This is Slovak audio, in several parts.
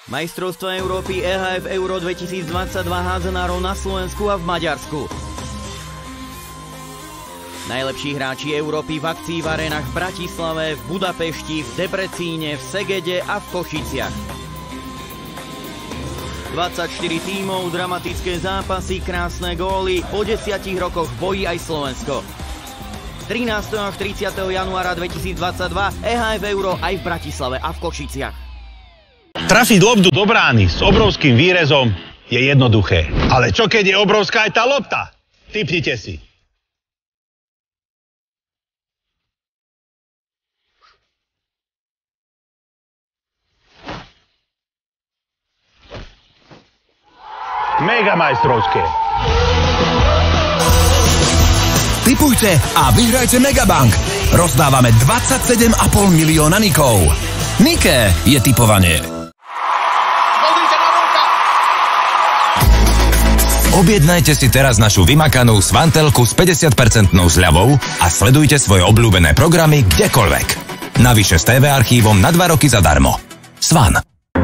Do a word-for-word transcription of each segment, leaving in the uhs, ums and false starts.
Majstrovstvá Európy é há ef Euro dvetisícdvadsaťdva hádzanárov na Slovensku a v Maďarsku. Najlepší hráči Európy v akcii v arénach v Bratislave, v Budapešti, v Debrecíne, v Segede a v Košiciach. dvadsaťštyri tímov, dramatické zápasy, krásne góly, po desiatich rokoch bojí aj Slovensko. trinásteho až tridsiateho januára dvetisícdvadsaťdva é há ef Euro aj v Bratislave a v Košiciach. Trafiť loptu do brány s obrovským výrezom je jednoduché. Ale čo keď je obrovská aj tá lopta? Tipnite si. Mega majstrovské. Tipujte a vyhrajte Megabank. Rozdávame dvadsaťsedem a pol milióna nikov. Niké je tipovanie. Objednajte si teraz našu vymakanú svantelku s päťdesiat percent zľavou a sledujte svoje obľúbené programy kdekoľvek. Navyše s té vé archívom na dva roky zadarmo. Svan.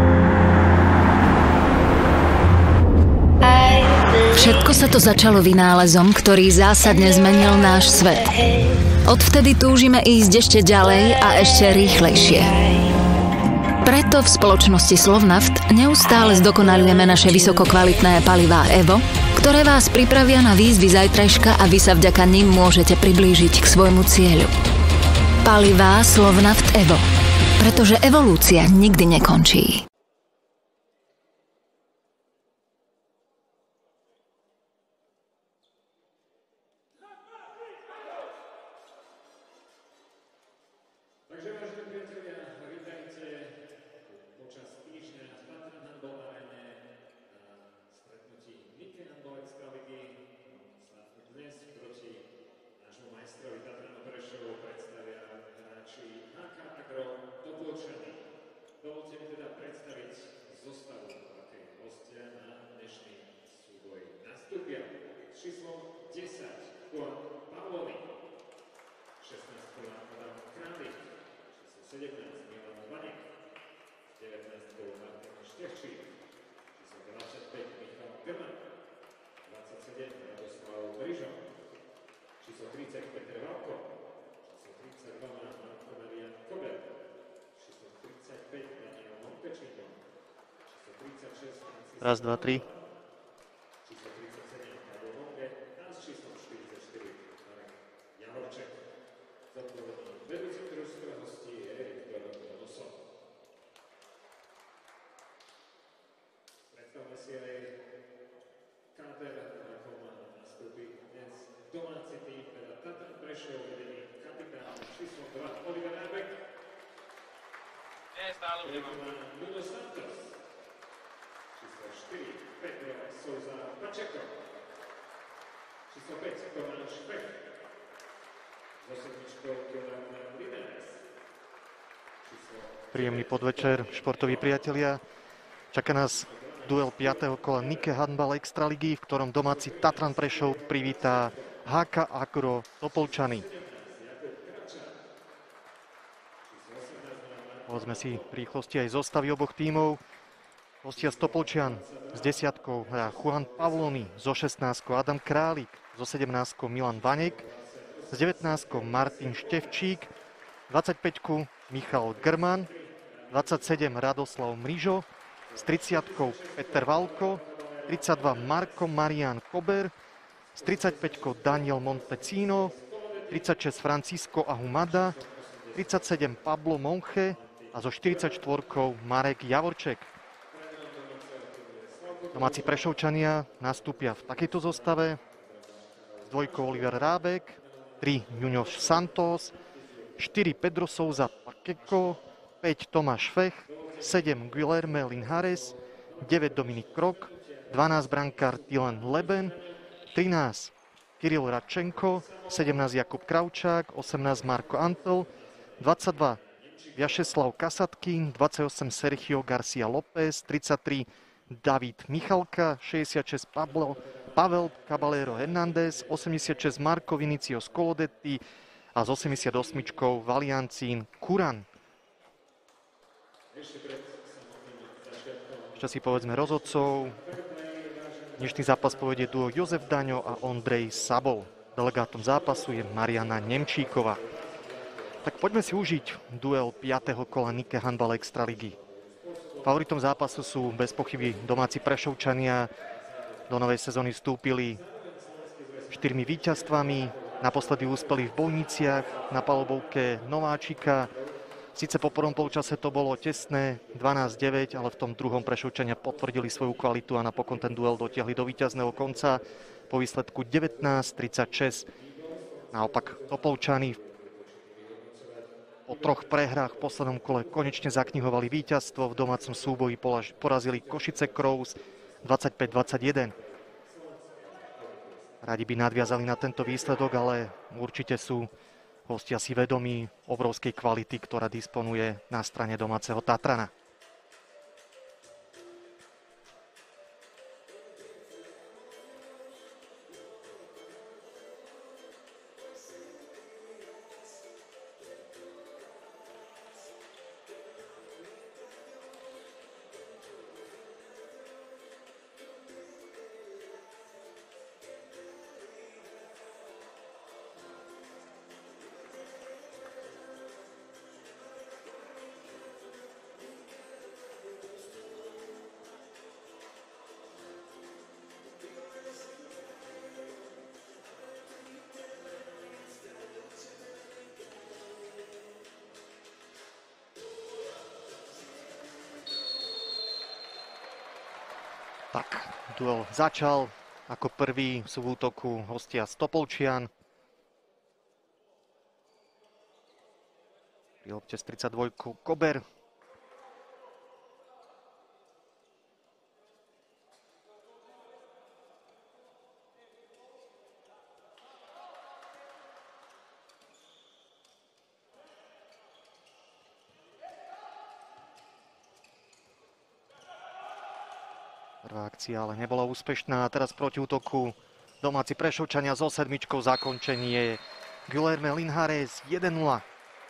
Všetko sa to začalo vynálezom, ktorý zásadne zmenil náš svet. Odvtedy túžime ísť ešte ďalej a ešte rýchlejšie. Preto v spoločnosti Slovnaft neustále zdokonaľujeme naše vysokokvalitné palivá Evo, ktoré vás pripravia na výzvy zajtrajška a vy sa vďaka nim môžete priblížiť k svojmu cieľu. Palivá Slovnaft Evo. Pretože evolúcia nikdy nekončí. Číslo desať, Juan Pavlovi. šestnásť, Adam Králik. Číslo sedemnásť, Milan Vanek. devätnásť, Martin Števčík. Číslo dvadsaťpäť, Michal Grman. dvadsaťsedem, Radoslav Brižo. Číslo tridsať, Petr Valko. Číslo tridsaťdva, Marko Marian Kober. Číslo tridsaťpäť, Daniel Montečino. Číslo tridsaťšesť, Francis. Raz, dva, tri. Predstavme si aj káder, ako má nastúpiť dnes domáci tým, teda Tatran Prešov, vedený kapitán číslo dva, Oliver Nábek. Nuno Santos. Číslo štyri, Pedro Souza Pacheco. Číslo päť, Tomáš Pech. So sedmičkou Kieran Linares. Príjemný podvečer, športoví priatelia. Čaká nás duel piateho kola Nike Handball Extraligy, v ktorom domáci Tatran Prešov privítá há ká Agro Topolčany. Povedzme si v rýchlosti aj zostavy oboch tímov. Hostia z Topolčian s desiatkou hrá Juan Pavloni, so šestnástkou Adam Králik, so sedemnástkou Milan Vanek, s devätnástkou Martin Števčík, dvadsaťpäťku Michal Grman, dvadsaťsedem Radoslav Mrižo, s tridsiatkou Peter Valko, tridsaťdva Marko Marian Kober, s tridsaťpäťkou Daniel Montecino, tridsaťšesť Francisco Ahumada, tridsaťsedem Pablo Monche a so štyridsaťštvorkou Marek Javorček. Domáci Prešovčania nastúpia v takejto zostave. S dvojkou Oliver Rábek, tri Nuno Santos, štyri Pedro Souza Pacheco, päť Tomáš Fech, sedem Guilherme Linhares, deväť Dominik Krok, dvanásť brankár Tilen Leben, trinásť Kiril Radčenko, sedemnásť Jakub Kravčák, osemnásť Marko Antl, dvadsaťdva Vjačeslav Kasatkin, dvadsaťosem Sergio Garcia López, tridsaťtri David Michalka, šesťdesiatšesť Pablo, Pavel Caballero Hernández, osemdesiatšesť Marko Vinicius Colodetti a s osemdesiatosmičkou Valiancín Kuran. Ešte pred samotným začiatkom ešte si povedzme rozhodcov. Dnešný zápas povedie duo Jozef Daňo a Ondrej Sabol. Delegátom zápasu je Mariana Nemčíková. Tak poďme si užiť duel piateho kola Nike Handball Extraligy. Favoritom zápasu sú bez pochyby domáci Prešovčania. Do novej sezóny vstúpili štyrmi víťazstvami. Naposledy úspeli v Bojniciach na palubovke Nováčika. Sice po prvom polčase to bolo tesné, dvanásť deväť, ale v tom druhom Prešovčania potvrdili svoju kvalitu a napokon ten duel dotiahli do víťazného konca po výsledku devätnásť tridsaťšesť. Naopak Topolčany po troch prehrách v poslednom kole konečne zaknihovali víťazstvo. V domácom súboji porazili Košice Crows dvadsaťpäť dvadsaťjeden. Radi by nadviazali na tento výsledok, ale určite sú hostia si vedomí obrovskej kvality, ktorá disponuje na strane domáceho Tatrana. Tak, duel začal. Ako prvý sú v útoku hostia z Topolčian. Pri lopte z tridsaťdva Kober. Prvá akcia ale nebola úspešná. Teraz proti útoku domáci Prešovčania so sedmičkou zakončenie. Guilherme Linhares jeden nula.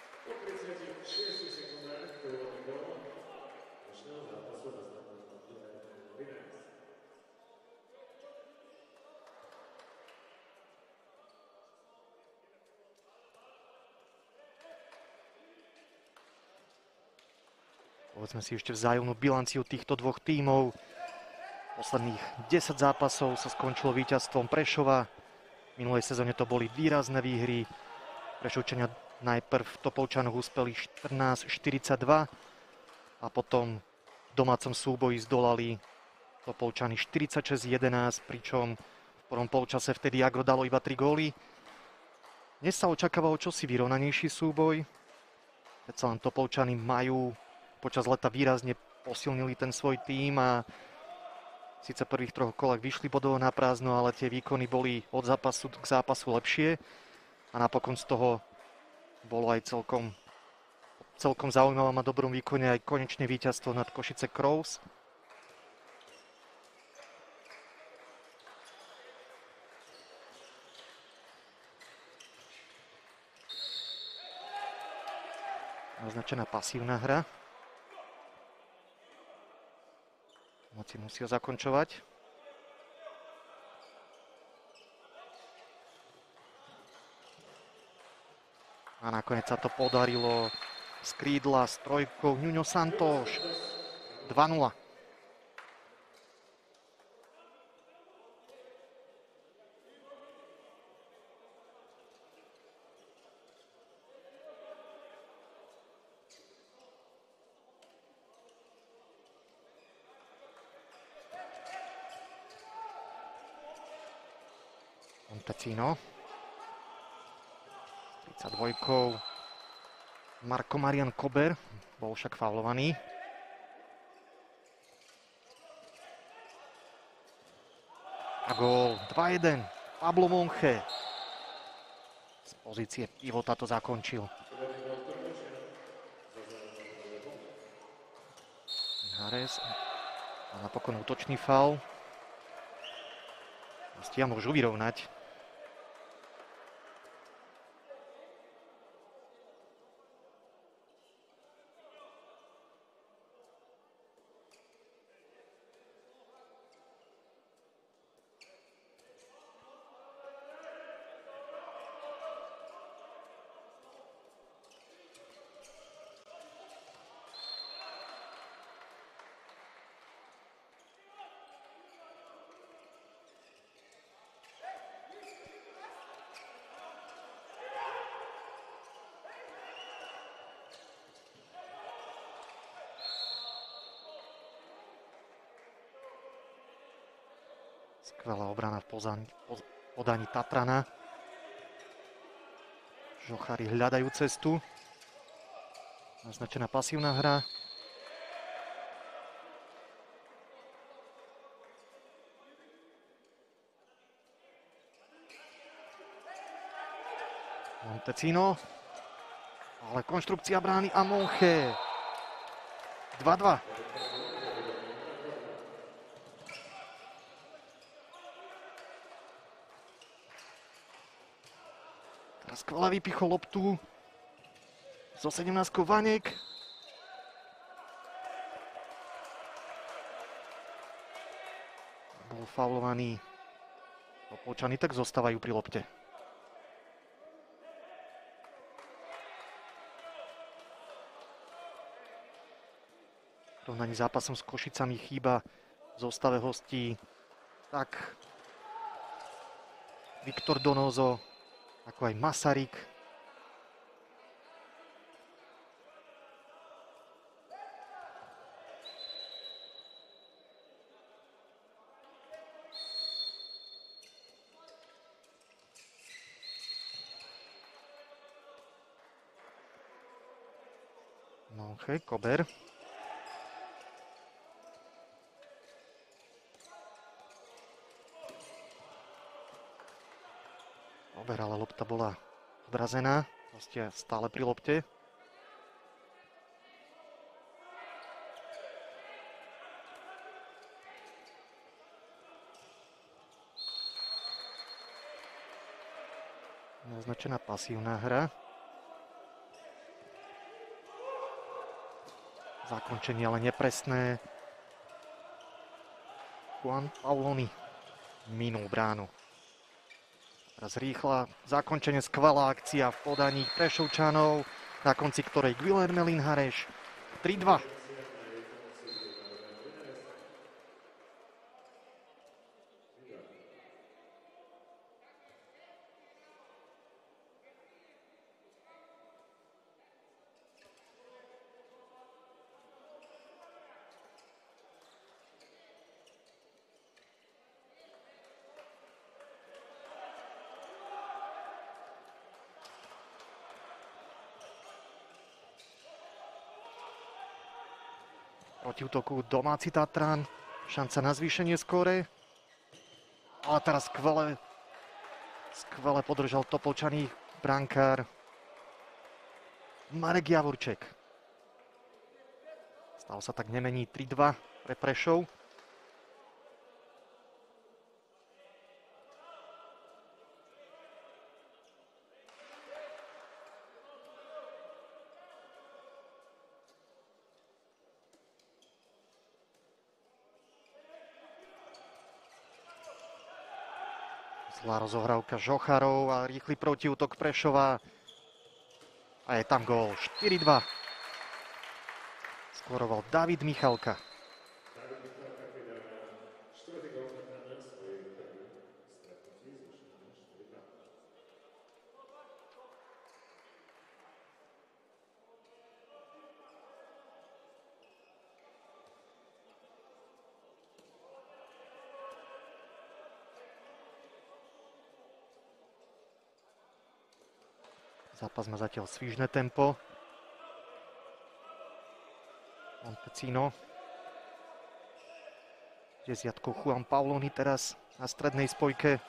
Povedzme si ešte vzájomnú bilanciu týchto dvoch tímov. Posledných desať zápasov sa skončilo víťazstvom Prešova. V minulej sezóne to boli výrazné výhry. Prešovčania najprv v Topolčanoch uspeli štrnásť štyridsaťdva a potom v domácom súboji zdolali Topolčany štyridsaťšesť jedenásť, pričom v prvom polčase vtedy Agro dalo iba tri góly. Dnes sa očakávalo čosi vyrovnanejší súboj. Predsa len Topolčany majú počas leta výrazne posilnili ten svoj tím a síce prvých troch kolách vyšli bodovo na prázdno, ale tie výkony boli od zápasu k zápasu lepšie a napokon z toho bolo aj celkom, celkom zaujímavom a dobrom výkone aj konečné víťazstvo nad Košice Crows. Označená pasívna hra. Moci musia zakončovať. A nakoniec sa to podarilo z krídla s trojkou Nuno Santos. dva nula. Montecino. tridsaťdva. Marko Marian Kober bol však faulovaný. A gól dva jeden. Pablo Monche. Z pozície pivota to zakončil. Hares. A napokon útočný faul. Hostia môžu vyrovnať. Skvelá obrana v podaní, podaní Tatrana. Žochári hľadajú cestu. Naznačená pasívna hra. Montecino. Ale konštrukcia brány a Monche. dva dva. Teraz skvelá vypichol loptu. Zo sedemnástkou Vanek. Bol faulovaný Topolčany, tak zostávajú pri lopte. V porovnaní zápasom s Košicami chýba v zostave hostí tak Viktor Donozo, ako aj Masaryk. Monche, Kober. Kober, ale lopta bola odrazená. Hostia stále pri lopte. Naznačená pasívna hra. Zakončenie ale nepresné. Juan Pauloni minul bránu. Teraz rýchla zakončenie, skvelá akcia v podaní Prešovčanov, na konci ktorej Guilherme Linhareš. tri dva. Proti útoku domáci Tatran. Šanca na zvýšenie skóre. Ale teraz skvelé, skvelé podržal Topolčaný brankár Marek Javorček. Stalo sa tak, nemení tri dva pre Prešov. Zlá rozohrávka Žocharov a rýchly protiútok Prešova. A je tam gól. štyri dva. Skóroval David Michalka. Zápas má zatiaľ svížne tempo. Montecino. Desiatkou Juan Pauloni teraz na strednej spojke.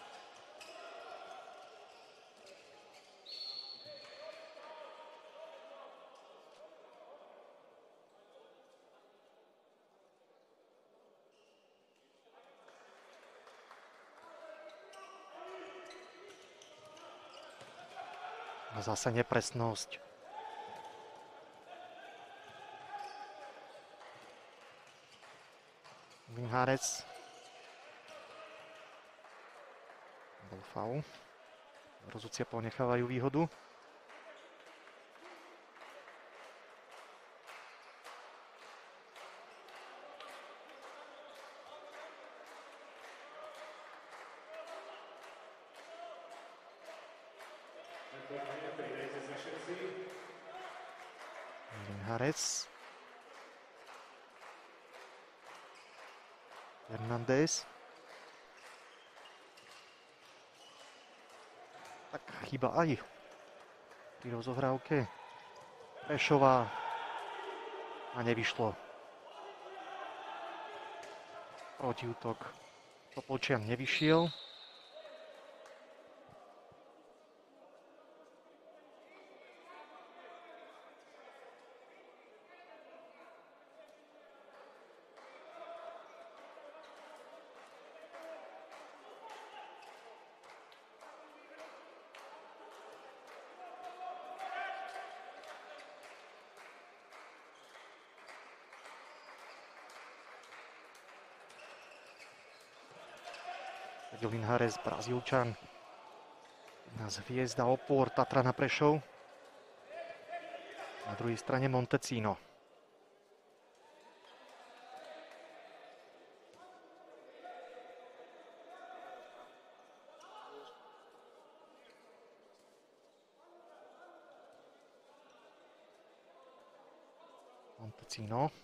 A zase nepresnosť. Linharec. Bol faul. Rozhodcia ponechávajú výhodu. Linharec. Hernández. chyba aj pri rozohrávke Prešova a nevyšlo. Protiútok Topolčian nevyšiel. Linhares, Brazílčan. Jedna z hviezd a opor Tatrana Prešov. Na druhej strane Montecino. Montecino.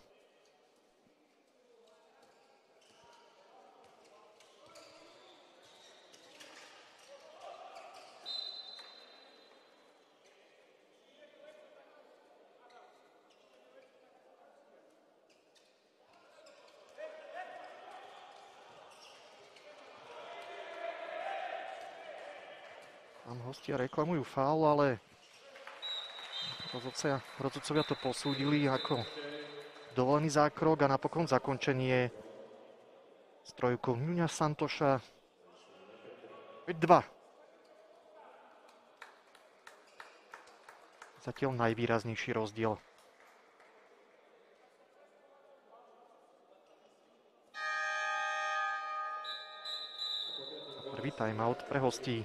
Tam hostia reklamujú faul, ale rozhodcovia, rozhodcovia to posúdili ako dovolený zákrok a napokon zakončenie s trojkou Nuňa Santoša. päť dva. Zatiaľ najvýraznejší rozdiel. Prvý timeout pre hostí.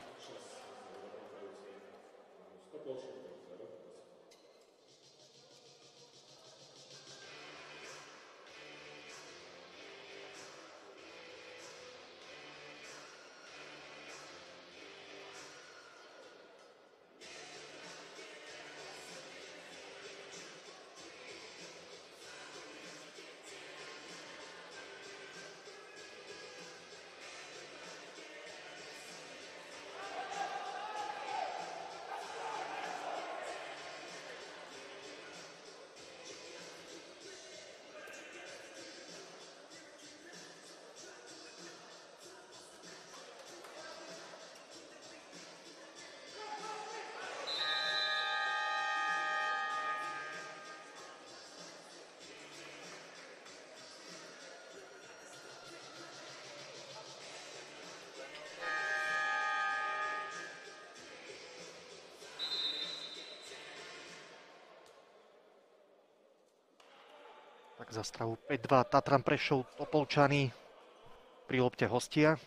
Tak za stravu päť dva Tatran Prešov, Topolčany pri lopte hostia.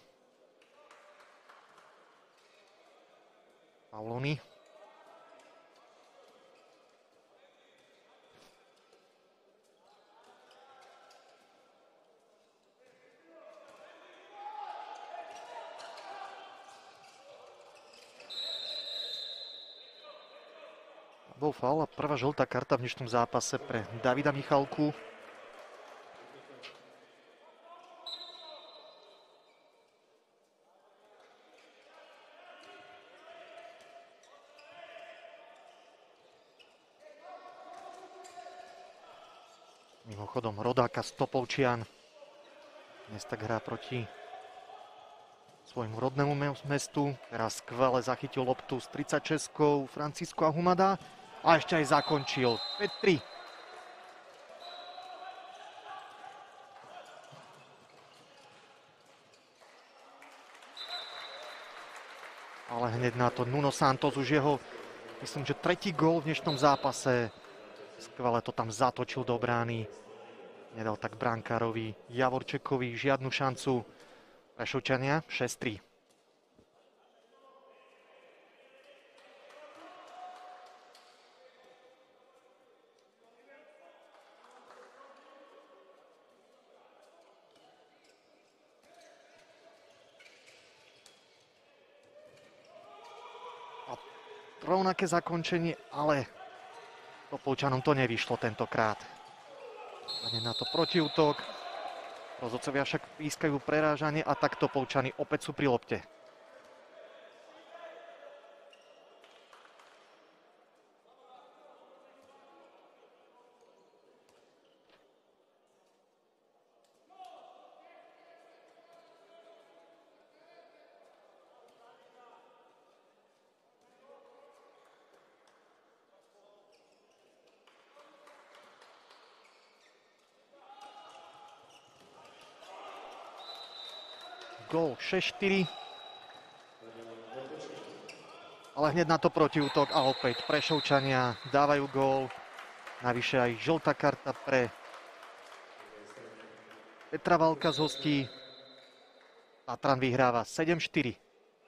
Pauloni. Bol faul a prvá žltá karta v dnešnom zápase pre Davida Michalku. Mimochodom rodáka z Topolčian. Dnes tak hrá proti svojmu rodnému mestu. Teraz skvele zachytil loptu z tridsaťšesťkou Francisco Ahumada a ešte aj zakončil. päť tri. Ale hneď na to Nuno Santos, už jeho, myslím, že tretí gól v dnešnom zápase. Skvele to tam zatočil do brány. Nedal tak brankárovi Javorčekovi žiadnu šancu. Prešovčania šesť tri. A rovnaké zakončenie, ale Topolčanom to nevyšlo tentokrát. A na to protiútok. Rozhodcovia však pískajú prerážanie a tak Topolčany opäť sú pri lopte. gól šesť štyri. Ale hneď na to protiútok a opäť Prešovčania dávajú gól. Navyše aj žltá karta pre Petra Valka z hostí. Tatran vyhráva sedem štyri.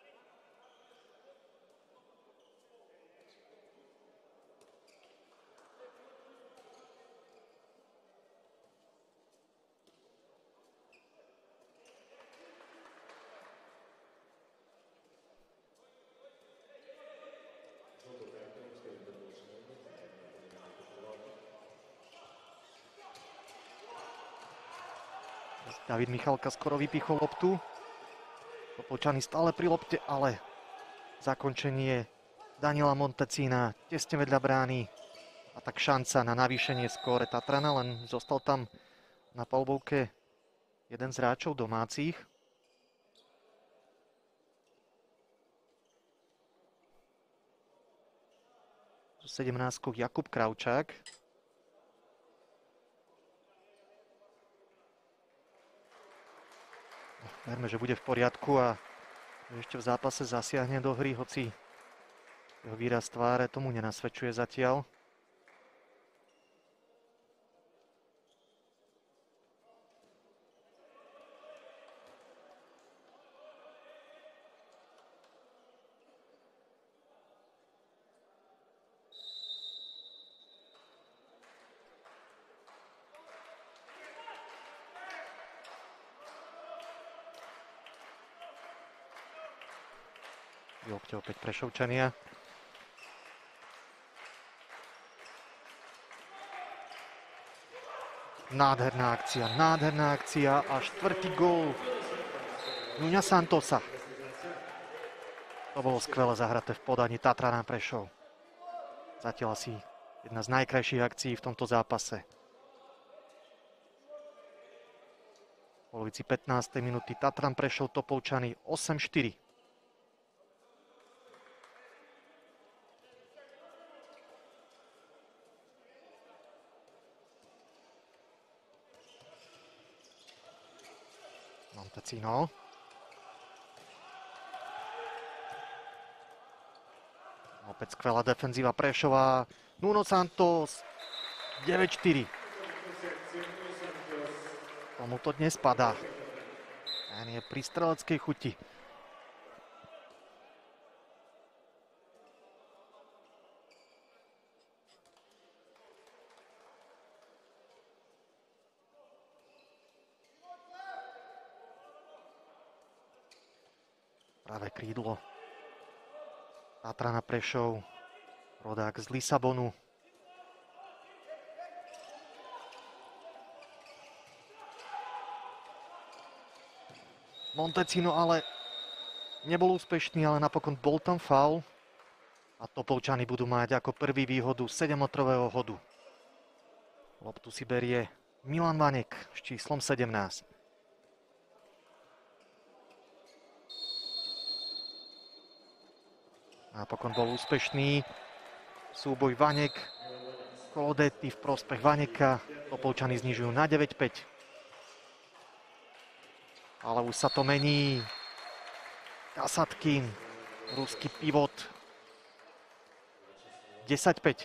David Michalka skoro vypichol loptu. Topolčany stále pri lopte, ale zakončenie Daniela Montecina tesne vedľa brány. A tak šanca na navýšenie skóre Tatrana, len zostal tam na palbovke jeden z hráčov domácich. So sedemnástkou Jakub Kravčák. Verme, že bude v poriadku a ešte v zápase zasiahne do hry, hoci jeho výraz tváre tomu nenasvedčuje zatiaľ. Lokte opäť Prešovčania. Nádherná akcia, nádherná akcia a štvrtý gól Nuňa Santosa. To bolo skvelé zahraté v podaní Tatrana Prešov. Zatiaľ asi jedna z najkrajších akcií v tomto zápase. V polovici pätnástej minúty Tatran Prešov Topolčany osem štyri. Montecino. Opäť skvelá defenzíva Prešova. Nuno Santos. deväť štyri. Tomu to dnes padá. Ten je pri streleckej chuti. Pravé krídlo Tatrana Prešov, rodák z Lisabonu. Montecino ale nebol úspešný, ale napokon bol tam faul. A Topolčany budú mať ako prvý výhodu sedemmetrového hodu. Loptu si berie Milan Vanek s číslom sedemnásť. Napokon bol úspešný súboj Vanek, Kolodetti v prospech Vaneka. Topolčany znižujú na deväť päť. Ale už sa to mení. Kasatkin, ruský pivot. desať päť.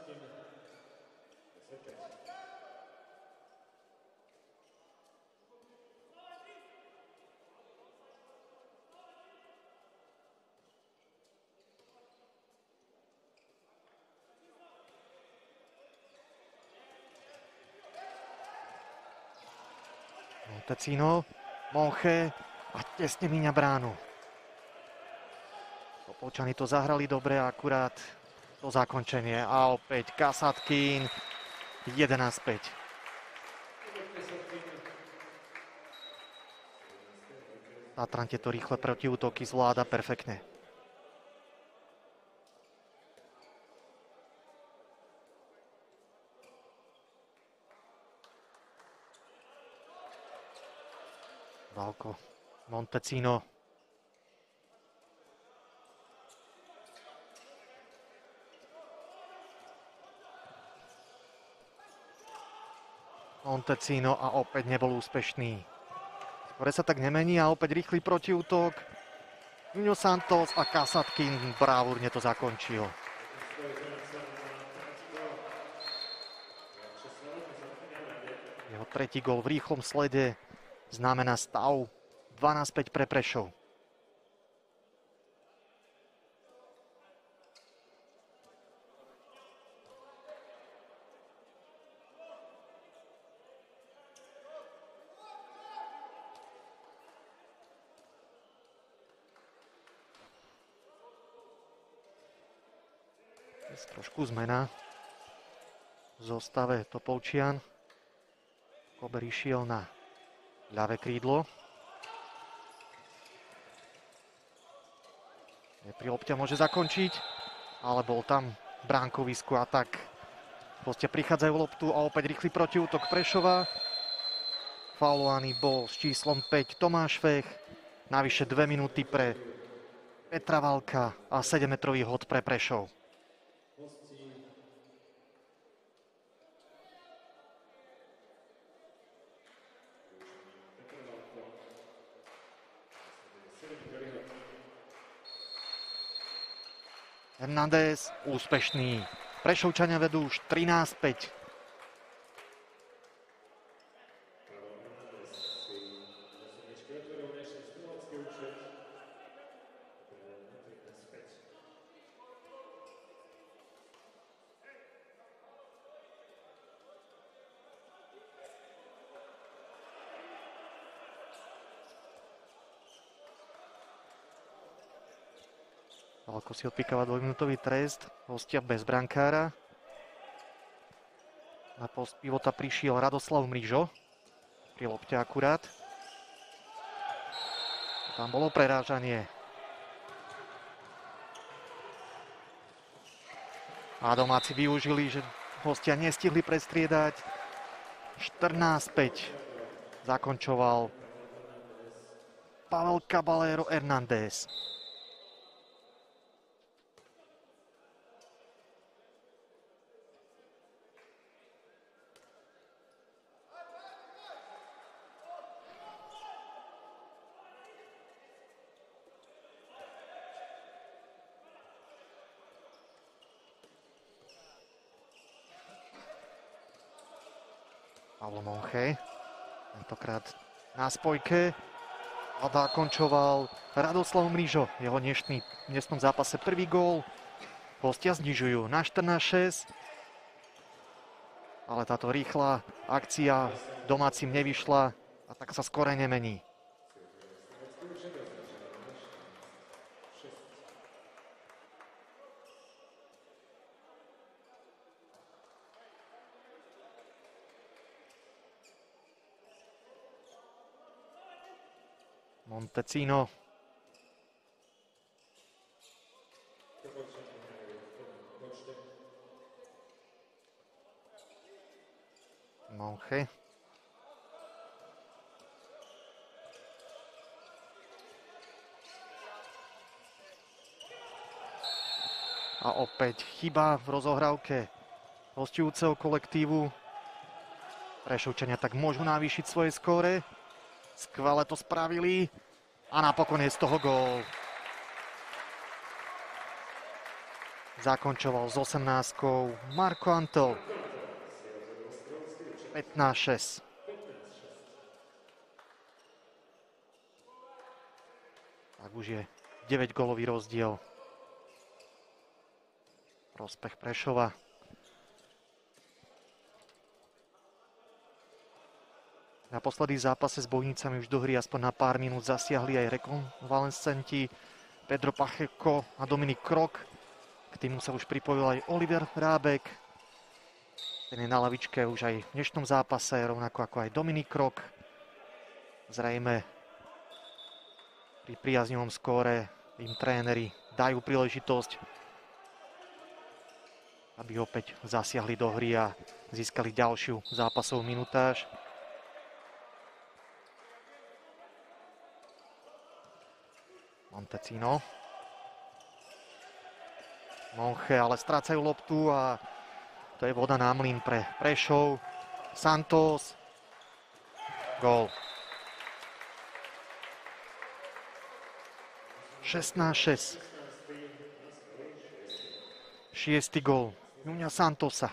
Montecino, Monche a tesne míňa bránu. Topolčany to zahrali dobre, akurát to zakončenie. A opäť Kasatkin, jedenásť päť. Tatran tieto rýchle protiútoky zvláda perfektne. Valko, Montecino. Montecino a opäť nebol úspešný. ktoré sa tak nemení a opäť rýchly protiútok. Nuno Santos a Kasatkin bravúrne to zakončil. Jeho tretí gól v rýchlom slede znamená stav dvanásť päť pre Prešov. Trošku zmena v zostave Topolčian. Kober išiel na ľavé krídlo. Pri lopte môže zakončiť, ale bol tam v bránkovisku a tak hostia prichádzajú loptu a opäť rýchly protiútok Prešova. Faulovaný bol s číslom päť Tomáš Fech. Navyše dve minúty pre Petra Valka a sedemmetrový hod pre Prešov. Hernández úspešný. Prešovčania vedú už trinásť päť. Valko si odpikáva dvojminútový trest, hostia bez brankára. Na post pivota prišiel Radoslav Mrížo, pri lopte akurát. Tam bolo prerážanie. A domáci využili, že hostia nestihli prestriedať. štrnásť päť zakončoval Pavel Caballero Hernández. Pavlo Monchej, tentokrát na spojke a zakončoval Radoslav Mrížo, jeho dnešný, v dnešnom zápase prvý gól. Hostia znižujú na štrnásť šesť, ale táto rýchla akcia domácim nevyšla a tak sa skore nemení. Montecino. Monche. A opäť chyba v rozohrávke hostujúceho kolektívu. Prešovčania tak môžu navýšiť svoje skóre. Skvele to spravili a napokon je z toho gól. Zakončoval s osemnástkou Marko Antol. pätnásť šesť. Tak už je deväť gólový rozdiel. Prospech Prešova. Naposledy v zápase s Bojnicami už do hry aspoň na pár minút zasiahli aj rekonvalescenti Pedro Pacheco a Dominik Krok. K týmu sa už pripojil aj Oliver Rábek. Ten je na lavičke už aj v dnešnom zápase, rovnako ako aj Dominik Krok. Zrejme pri priaznivom skóre im tréneri dajú príležitosť, aby opäť zasiahli do hry a získali ďalšiu zápasovú minutáž. Montecino. Monche, ale strácajú loptu a to je voda na mlyn pre Prešov. Santos. Gól. šestnásť šesť. Šiestý gól Nuňa Santosa.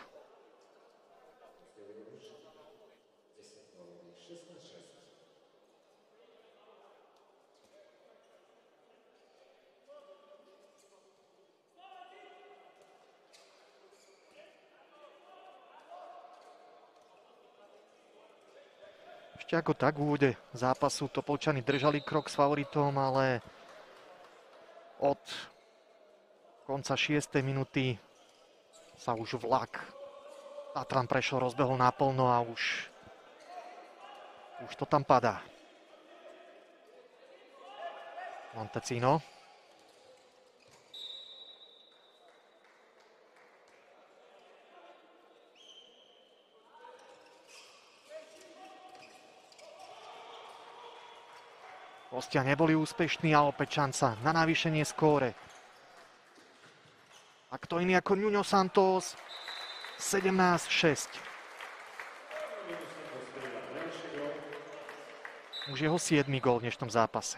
Ešte ako tak v úvode zápasu Topolčany držali krok s favoritom, ale od konca šiestej minúty sa už vlak Tatran Prešov rozbehol naplno a už, už to tam padá. Montecino. Hostia neboli úspešní a opäť šanca na navýšenie skóre. A kto iný ako Nuno Santos, sedemnásť šesť. Už jeho siedmy gól v dnešnom zápase.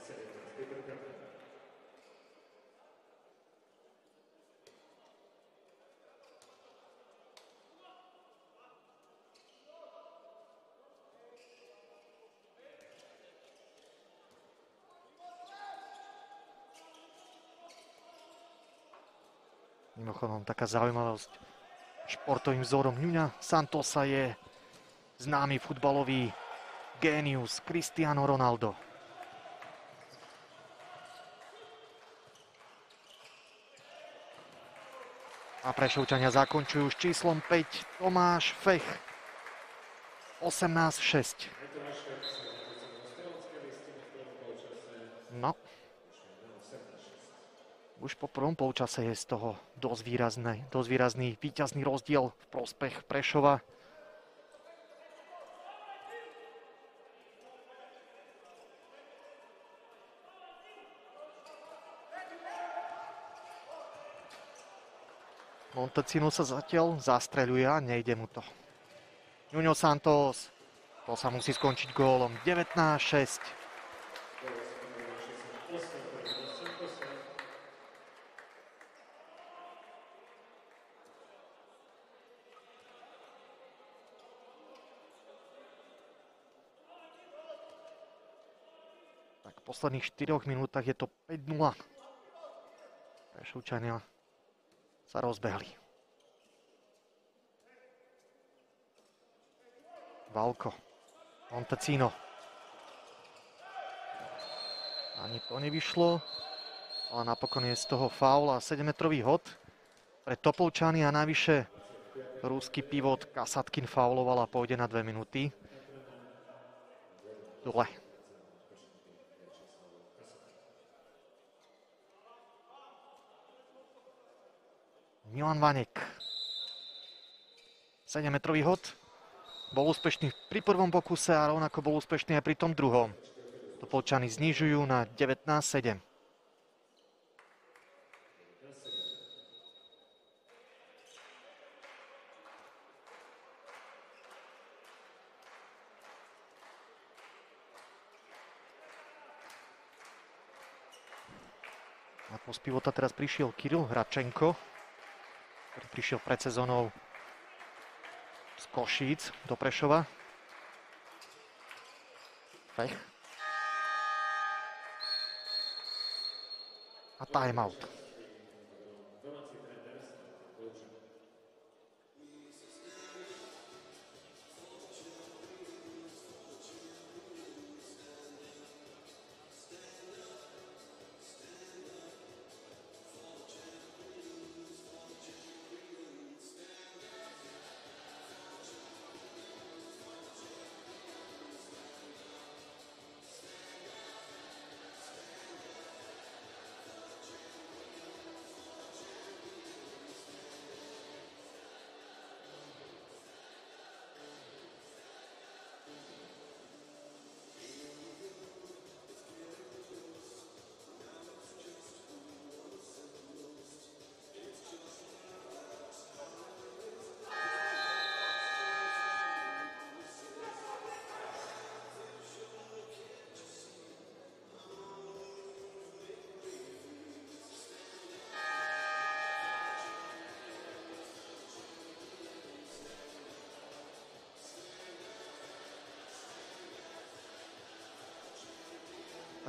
Mimochodom, taká zaujímavosť. Športovým vzorom Nuňa Santosa je známy futbalový génius Cristiano Ronaldo. A Prešovčania zakončujú s číslom päť Tomáš Fech. osemnásť šesť. No. Už po prvom polčase je z toho dosť výrazný, dosť výrazný víťazný rozdiel v prospech Prešova. Montecino sa zatiaľ zastreľuje a nejde mu to. Nuno Santos, to sa musí skončiť gólom. devätnásť šesť. Tak v posledných štyroch minútach je to päť nula. Prešovčania sa rozbehli. Valko, Montecino. Ani to nevyšlo, ale napokon je z toho faul a sedemmetrový hod pre Topolčany a navyše ruský pivot Kasatkin fauloval a pôjde na dve minúty. Dole. Milan Vanek. sedemmetrový hod. Bol úspešný pri prvom pokuse a rovnako bol úspešný aj pri tom druhom. Topolčany znižujú na devätnásť sedem. A post pivota teraz prišiel Kiril Hradčenko, ktorý prišiel pred sezónou z Košíc do Prešova. Fech. A timeout.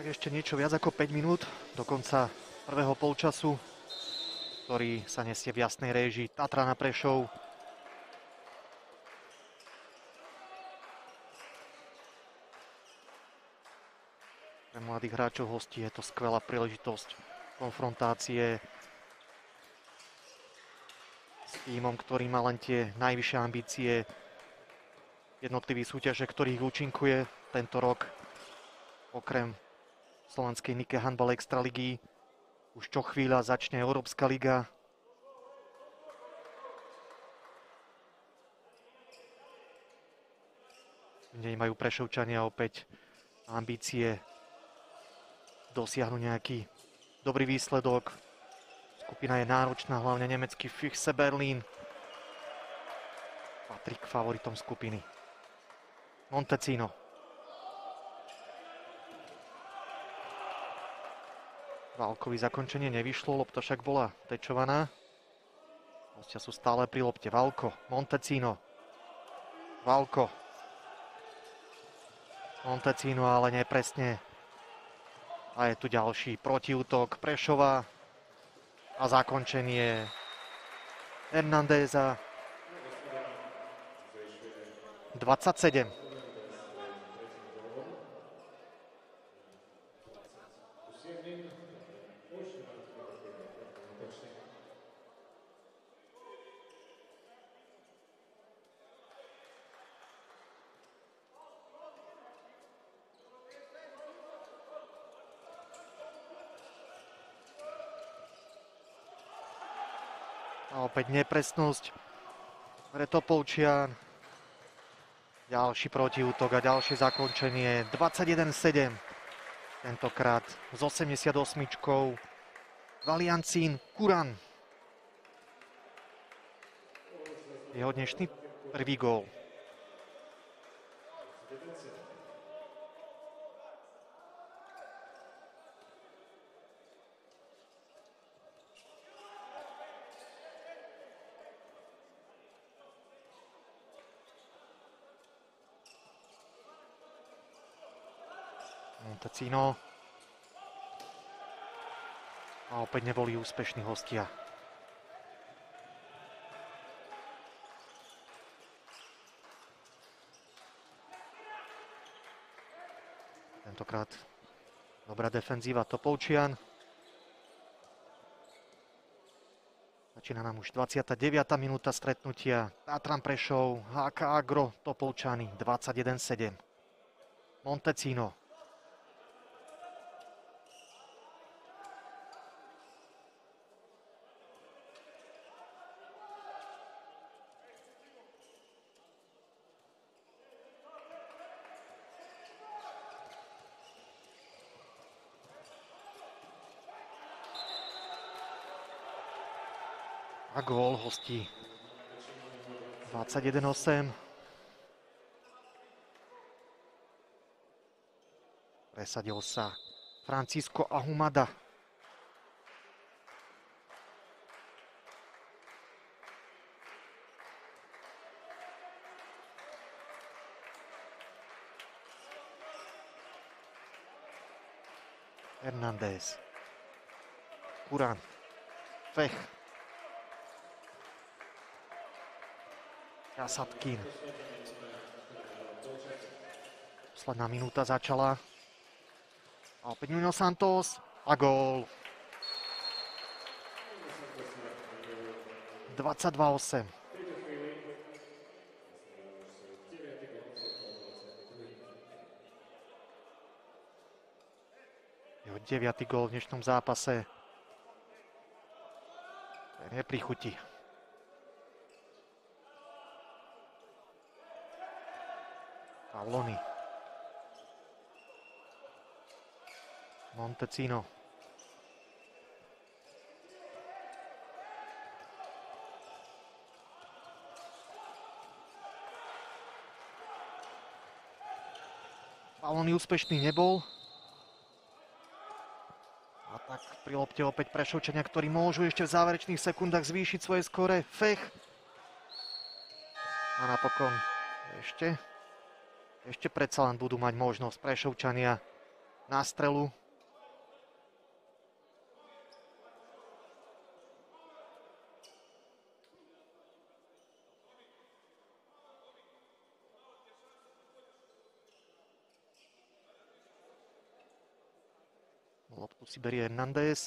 Tak ešte niečo viac ako päť minút do konca prvého polčasu, ktorý sa nesie v jasnej réžii Tatra na Prešov. Pre mladých hráčov hostí je to skvelá príležitosť konfrontácie s tímom, ktorý má len tie najvyššie ambície jednotlivých súťaže, ktorých účinkuje tento rok. Okrem slovenskej Nike Handball Extraligy už čo chvíľa začne Európska liga. V nej majú Prešovčania opäť ambície dosiahnuť nejaký dobrý výsledok. Skupina je náročná, hlavne nemecký Füchse Berlín patrí k favoritom skupiny. Montecino. Válkovi zakončenie nevyšlo, lopta však bola tečovaná. Hostia sú stále pri lopte. Válko, Montecino. Válko. Montecino, ale nepresne. A je tu ďalší protiútok Prešova a zakončenie Hernandéza. dvadsaťsedem. A opäť nepresnosť pre Topolčian. Ďalší protiútok a ďalšie zakončenie. dvadsaťjeden sedem. Tentokrát s osemdesiatosmičkou Valiancín Kuran. Jeho dnešný prvý gól. Montecino. A opäť neboli úspešní hostia. Tentokrát dobrá defenzíva Topolčian. Začína nám už dvadsiata deviata minúta stretnutia. Tatran Prešov, há ká Agro, Topolčany dvadsaťjeden sedem. Montecino. A gól hostí dvadsaťjeden osem. Presadil sa Francisco Ahumada. Hernández. Kuran. Fech. Kasatkin. Posledná minúta začala. A opäť Nuno Santos a gól. dvadsaťdva osem. Jeho deviaty gól v dnešnom zápase. Ten je pri chuti. Pavloni. Montecino. Pavloni úspešný nebol. A tak pri lopte opäť Prešovčania, ktorí môžu ešte v záverečných sekundách zvýšiť svoje skóre. Fech. A napokon ešte, ešte predsa len budú mať možnosť Prešovčania nástrelu. Loptu si berie Hernández.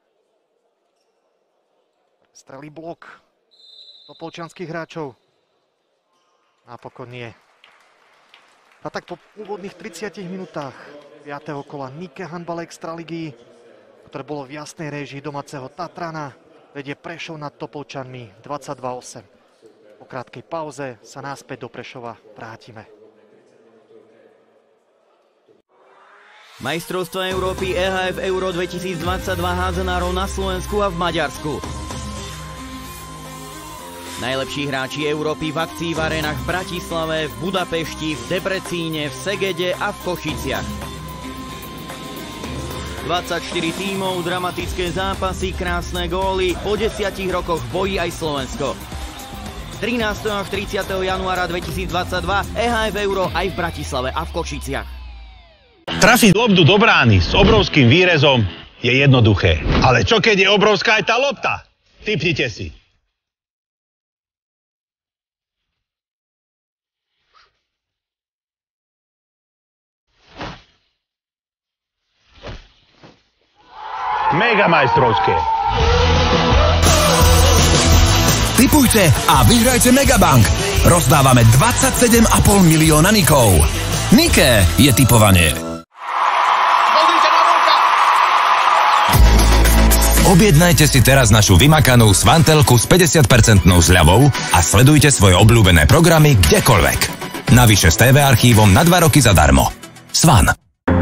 Strelí blok topolčianskych hráčov. Napokon nie. A tak po úvodných tridsiatich minútach piateho kola Nike Handball Extraligy, ktoré bolo v jasnej réžii domáceho Tatrana, vedie Prešov nad Topolčanmi dvadsaťdva osem. Po krátkej pauze sa naspäť do Prešova vrátime. Majstrovstvá Európy é há ef Euro dvetisícdvadsaťdva hádzanárov na Slovensku a v Maďarsku. Najlepší hráči Európy v akcii v arénach v Bratislave, v Budapešti, v Debrecíne, v Segede a v Košiciach. dvadsaťštyri tímov, dramatické zápasy, krásne góly, po desiatich rokoch bojí aj Slovensko. trinásteho až tridsiateho januára dvetisícdvadsaťdva é há ef Euro aj v Bratislave a v Košiciach. Trafiť loptu do brány s obrovským výrezom je jednoduché. Ale čo keď je obrovská aj tá lopta? Tipnite si. Mega majstrovské. Tipujte a vyhrajte Megabank. Rozdávame dvadsaťsedem a pol milióna nikov. Nike je tipovanie. Objednajte si teraz našu vymakanú svantelku s päťdesiat percent zľavou a sledujte svoje obľúbené programy kdekoľvek. Navyše s té vé archívom na dva roky zadarmo. Svan.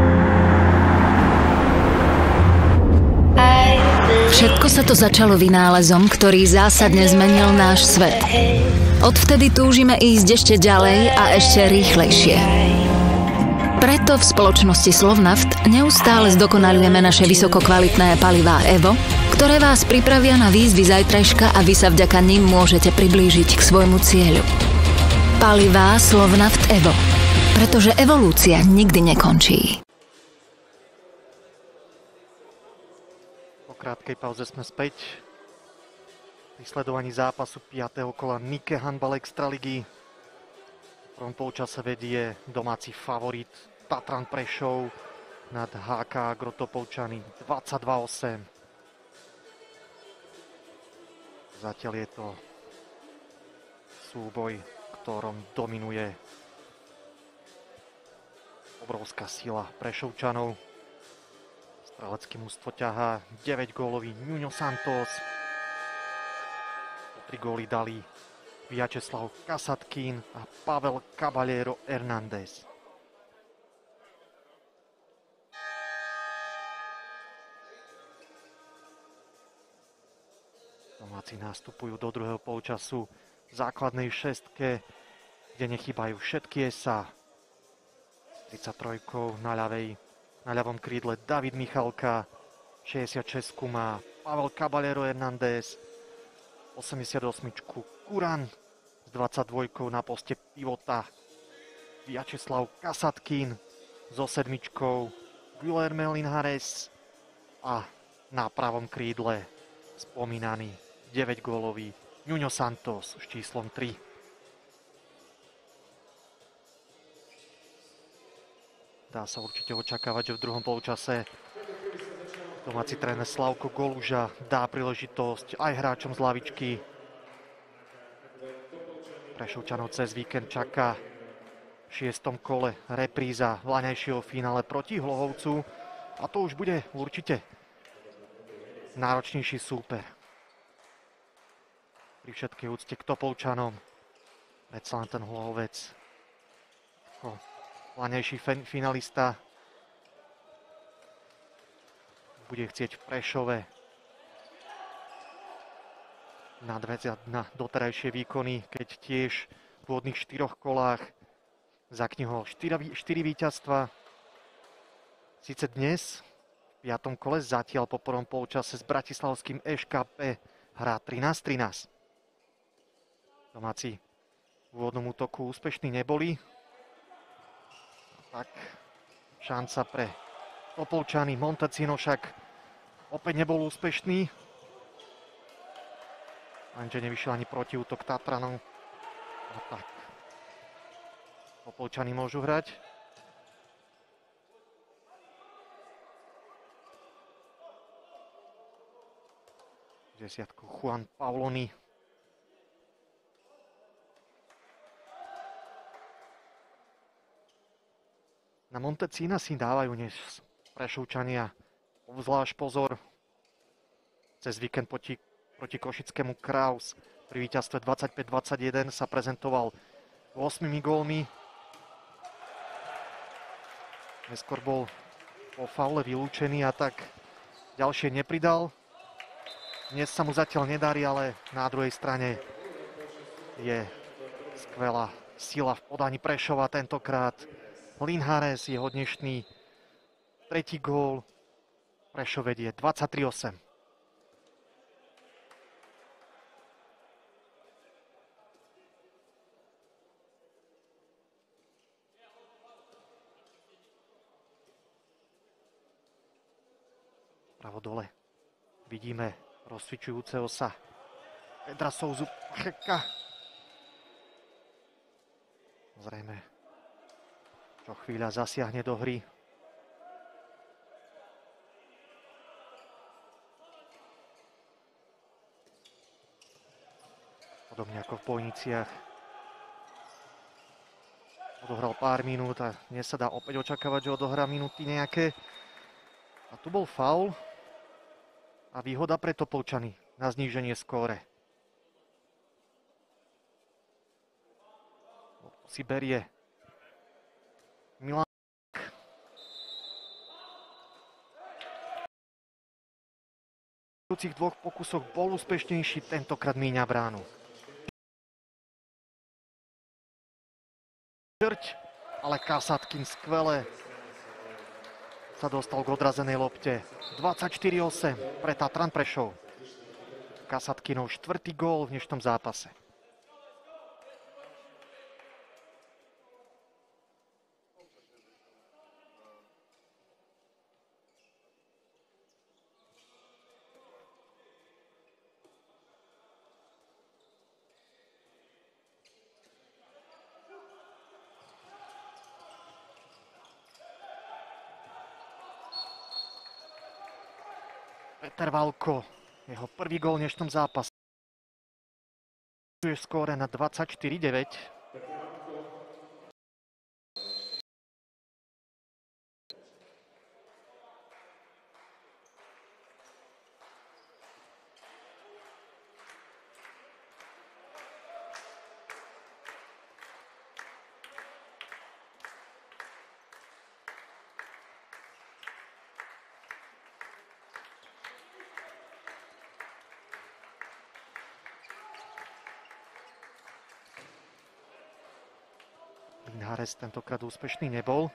Všetko sa to začalo vynálezom, ktorý zásadne zmenil náš svet. Odvtedy túžime ísť ešte ďalej a ešte rýchlejšie. Preto v spoločnosti Slovnaft neustále zdokonaľujeme naše vysokokvalitné palivá Evo, ktoré vás pripravia na výzvy zajtrajška a vy sa vďaka nim môžete priblížiť k svojmu cieľu. Palivá Slovnaft Evo, pretože evolúcia nikdy nekončí. Po krátkej pauze sme späť pri sledovaní zápasu piateho kola Nike Handball Extraligy. V prvom polčase vedie domáci favorit Tatran Prešov nad há ká Agro Topolčany dvadsaťdva osem. Zatiaľ je to súboj, v ktorom dominuje obrovská sila Prešovčanov. Strelecké mužstvo ťahá deväť gólový Nuno Santos. Po tri góly dali Vyacheslav Kasatkin a Pavel Caballero Hernández. Domáci nastupujú do druhého polčasu v základnej šestke, kde nechýbajú všetky es á. tridsaťtri na ľavej, na ľavom krídle David Michalka, šesťdesiatšesť má Pavel Caballero Hernández, osemdesiatosem Kuran s dvadsaťdvojkou na poste pivota Vyacheslav Kasatkin so sedmičkou Guilherme Linhares a na pravom krídle spomínaný deväťgólový Nuno Santos s číslom tri. Dá sa určite očakávať, že v druhom polčase domáci tréner Slavko Goluža dá príležitosť aj hráčom z lavičky. Prešovčanov cez víkend čaká v šiestom kole repríza vlaňajšieho finále proti Hlohovcu a to už bude určite náročnejší súper. Pri všetkej úcte k Topolčanom predsa len ten Hlohovec ako vlaňajší finalista bude chcieť v Prešove nadväzať na doterajšie výkony, keď tiež v úvodných štyroch kolách zaknihol štyri víťazstva. Sice dnes v piatom kole zatiaľ po prvom polčase s bratislavským eš ká pé hrá trinásť trinásť. Domáci v úvodnom útoku úspešní neboli. Tak šanca pre Topolčany. Montecino však opäť nebol úspešný. Lenže nevyšiel ani protiútok Tatranov. A tak. Topolčany môžu hrať. Desiatku Juan Pauloni. Na Montecina si dávajú dnes Prešovčania obzvlášť pozor. Cez víkend proti, proti Košickému Kraus pri víťazstve dvadsaťpäť dvadsaťjeden sa prezentoval ôsmimi gólmi. Neskôr bol po faule vylúčený a tak ďalšie nepridal. Dnes sa mu zatiaľ nedarí, ale na druhej strane je skvelá sila v podaní Prešova tentokrát. Linhares, jeho dnešný tretí gól. Prešov vedie dvadsaťtri osem. Pravo dole vidíme rozcvičujúceho sa Pedra Souzu Pacheka. Zrejme čo chvíľa zasiahne do hry. Podobne ako v Bojniciach. Odohral pár minút a dnes sa dá opäť očakávať, že odohrá minúty nejaké. A tu bol faul a výhoda pre Topolčany na zníženie skóre. Si berie Milan. V budúcich dvoch pokusoch bol úspešnejší, tentokrát míňa bránu. Črť, ale Kasatkin skvele sa dostal k odrazenej lopte. dvadsaťštyri osem pre Tatran Prešov. Kasatkinov štvrtý gól v dnešnom zápase. Peter Valko, jeho prvý gól v dnešnom zápase. Je skóre na dvadsaťštyri deväť. Linhares tentokrát úspešný nebol.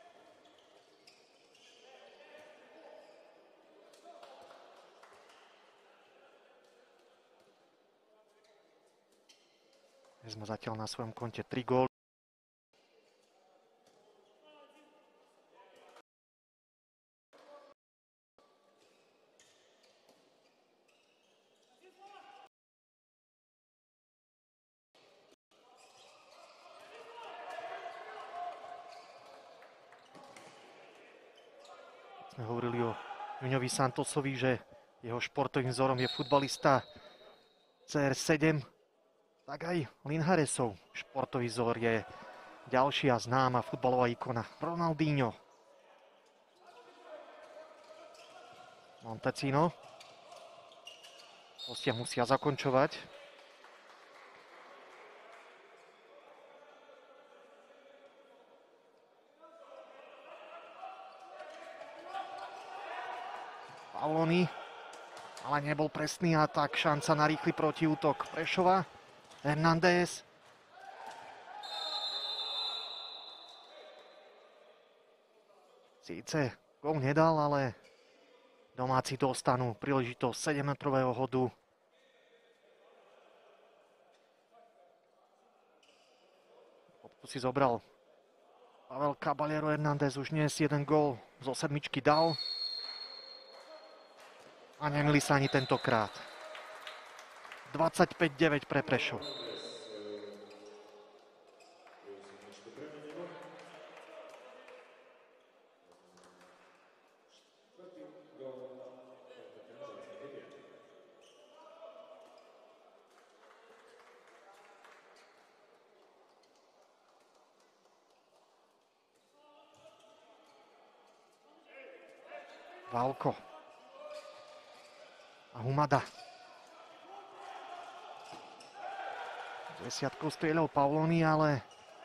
Dnes má zatiaľ na svojom konte tri góly. Sme hovorili o Juňovi Santosovi, že jeho športovým vzorom je futbalista cé er sedem. Tak aj Linharesov športový vzor je ďalšia známa futbalová ikona Ronaldinho. Montecino. Hostia musia zakončovať. Pauloni, ale nebol presný a tak šanca na rýchly protiútok Prešova. Hernández. Síce gól nedal, ale domáci dostanú príležitosť sedemmetrového hodu. Loptu si zobral Pavel Caballero Hernández už dnes jeden gól zo sedmičky dal. A nemili sa ani tentokrát. dvadsaťpäť deväť pre Prešov. Válko. A Humada. Desiatkou strieľal Pavloni, ale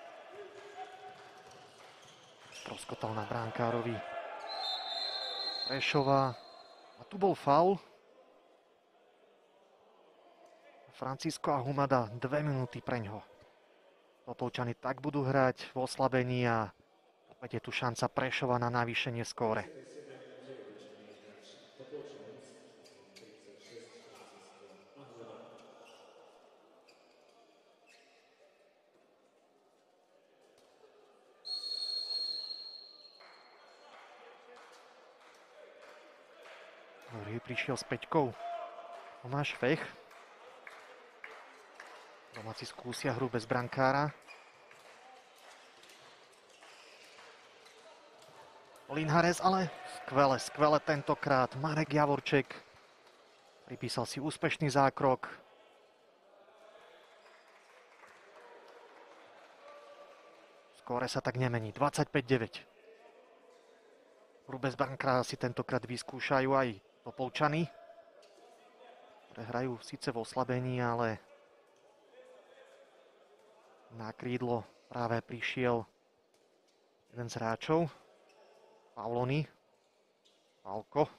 stroskotal na bránkárovi Prešova. A tu bol faul. Francisco a Humada, dve minúty preňho. Topolčani tak budú hrať v oslabení a opäť je tu šanca Prešova na navýšenie skóre. Ktorý prišiel s peťkou. Tomáš Fech. Domáci skúsia hru bez brankára. Linhares, ale skvele, skvele tentokrát. Marek Javorček pripísal si úspešný zákrok. Skóre sa tak nemení. dvadsaťpäť deväť. Hru bez brankára si tentokrát vyskúšajú aj Topolčany, ktoré hrajú síce v oslabení, ale na krídlo práve prišiel jeden z hráčov, Pavloni, Válko.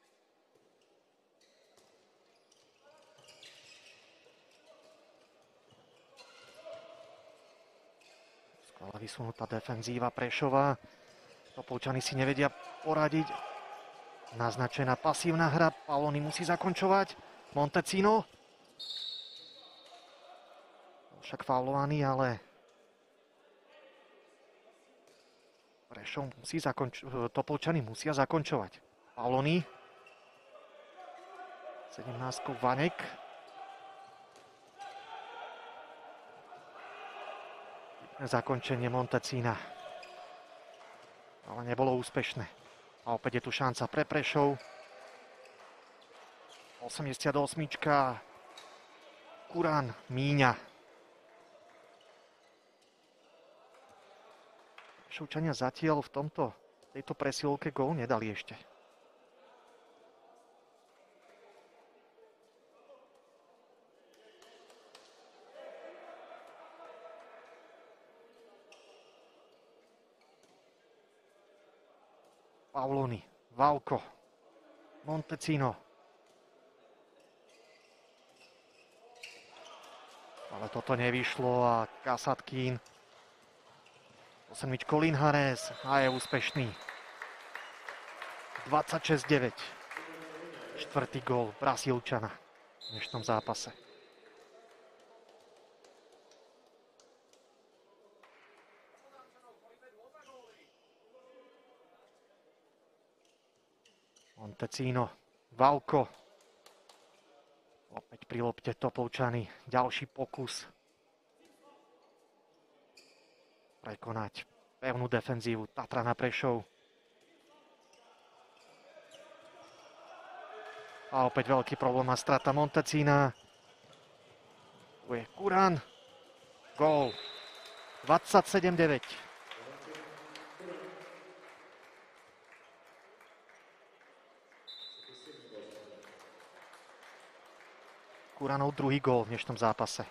Skvelá vysunutá defenzíva Prešova. Topolčany si nevedia poradiť. Naznačená pasívna hra. Pavloni musí zakončovať. Montecino. Však faulovaný, ale Prešov musí zakončovať. Topolčany musia zakončovať. Pavloni. sedemnástkou Vanek. Zakončenie Montecina. Ale nebolo úspešné. A opäť je tu šanca pre Prešov. osemdesiatosmička. Kurán míňa. Prešovčania zatiaľ v tomto, tejto presilovke gól nedali ešte. Pavloni, Válko, Montecino. Ale toto nevyšlo a Kasatkín. Osmičko Linhares a je úspešný. dvadsaťšesť deväť. Štvrtý gól Brasilčana v dnešnom zápase. Montecino, Válko. Opäť pri lopte Topolčany. Ďalší pokus prekonať pevnú defenzívu Tatrana Prešov. A opäť veľký problém a strata Montecina. Tu je Kurán. Gól. dvadsaťsedem deväť. Kuránov druhý gól v dnešnom zápase.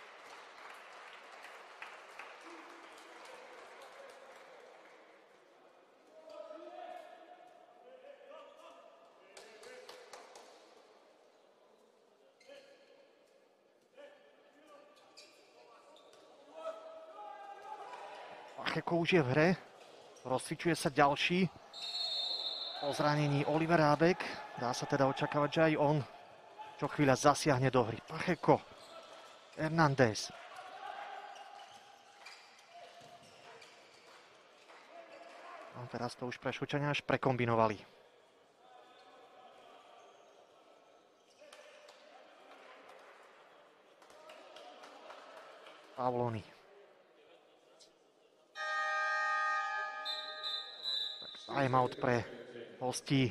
Pacheko už je v hre. Rozcvičuje sa ďalší. Po zranení Oliver Rábek. Dá sa teda očakávať, že aj on čo chvíľa zasiahne do hry. Pacheko. Hernández. A teraz to už Prešovčania až prekombinovali. Pavlony. Timeout pre hostí.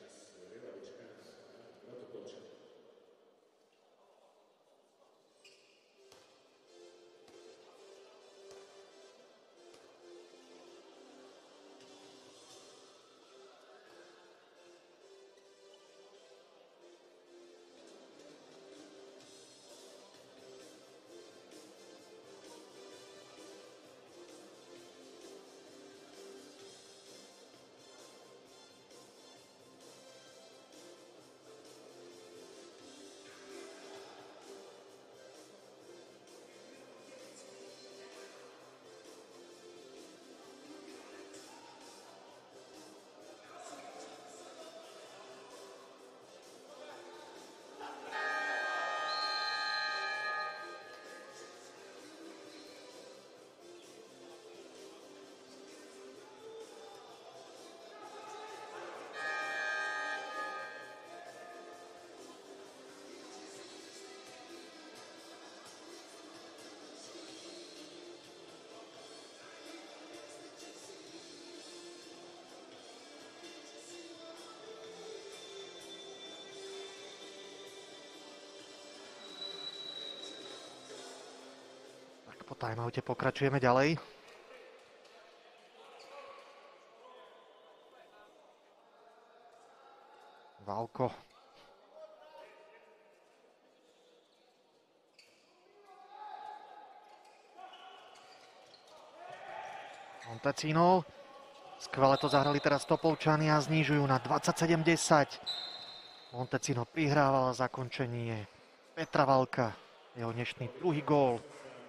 Po timeoute pokračujeme ďalej. Valko. Montecino. Skvele to zahrali teraz Topovčania a znižujú na dvadsaťsedem desať. Montecino prihrával zakončenie Petra Valka. Jeho dnešný druhý gól.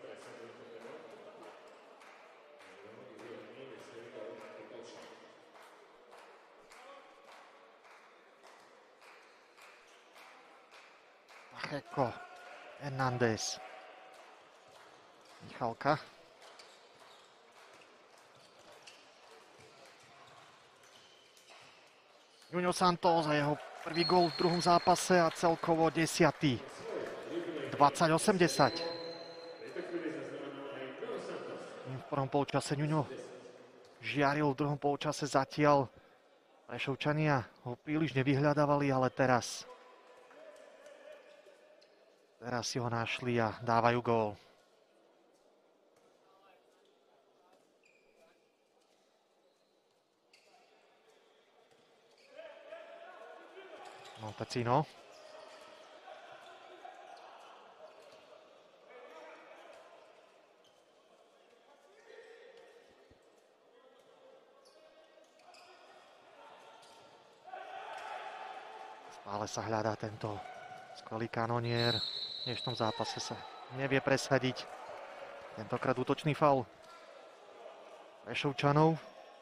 Heko, Hernández, Michalka. Nuno Santos a jeho prvý gól v druhom zápase a celkovo desiatý. dvadsaťosem desať. V prvom polčase Nuno žiaril, v druhom polčase zatiaľ Prešovčania ho príliš nevyhľadávali, ale teraz Teraz si ho našli a dávajú gól. Montecino. Stále sa hľadá tento skvelý kanonier. V dnešnom zápase sa nevie presadiť. Tentokrát útočný faul Prešovčanov.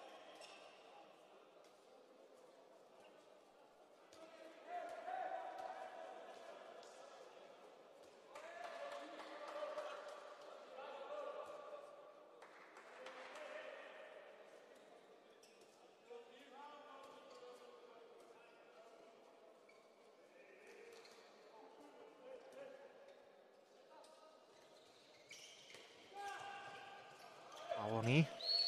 Pavlony.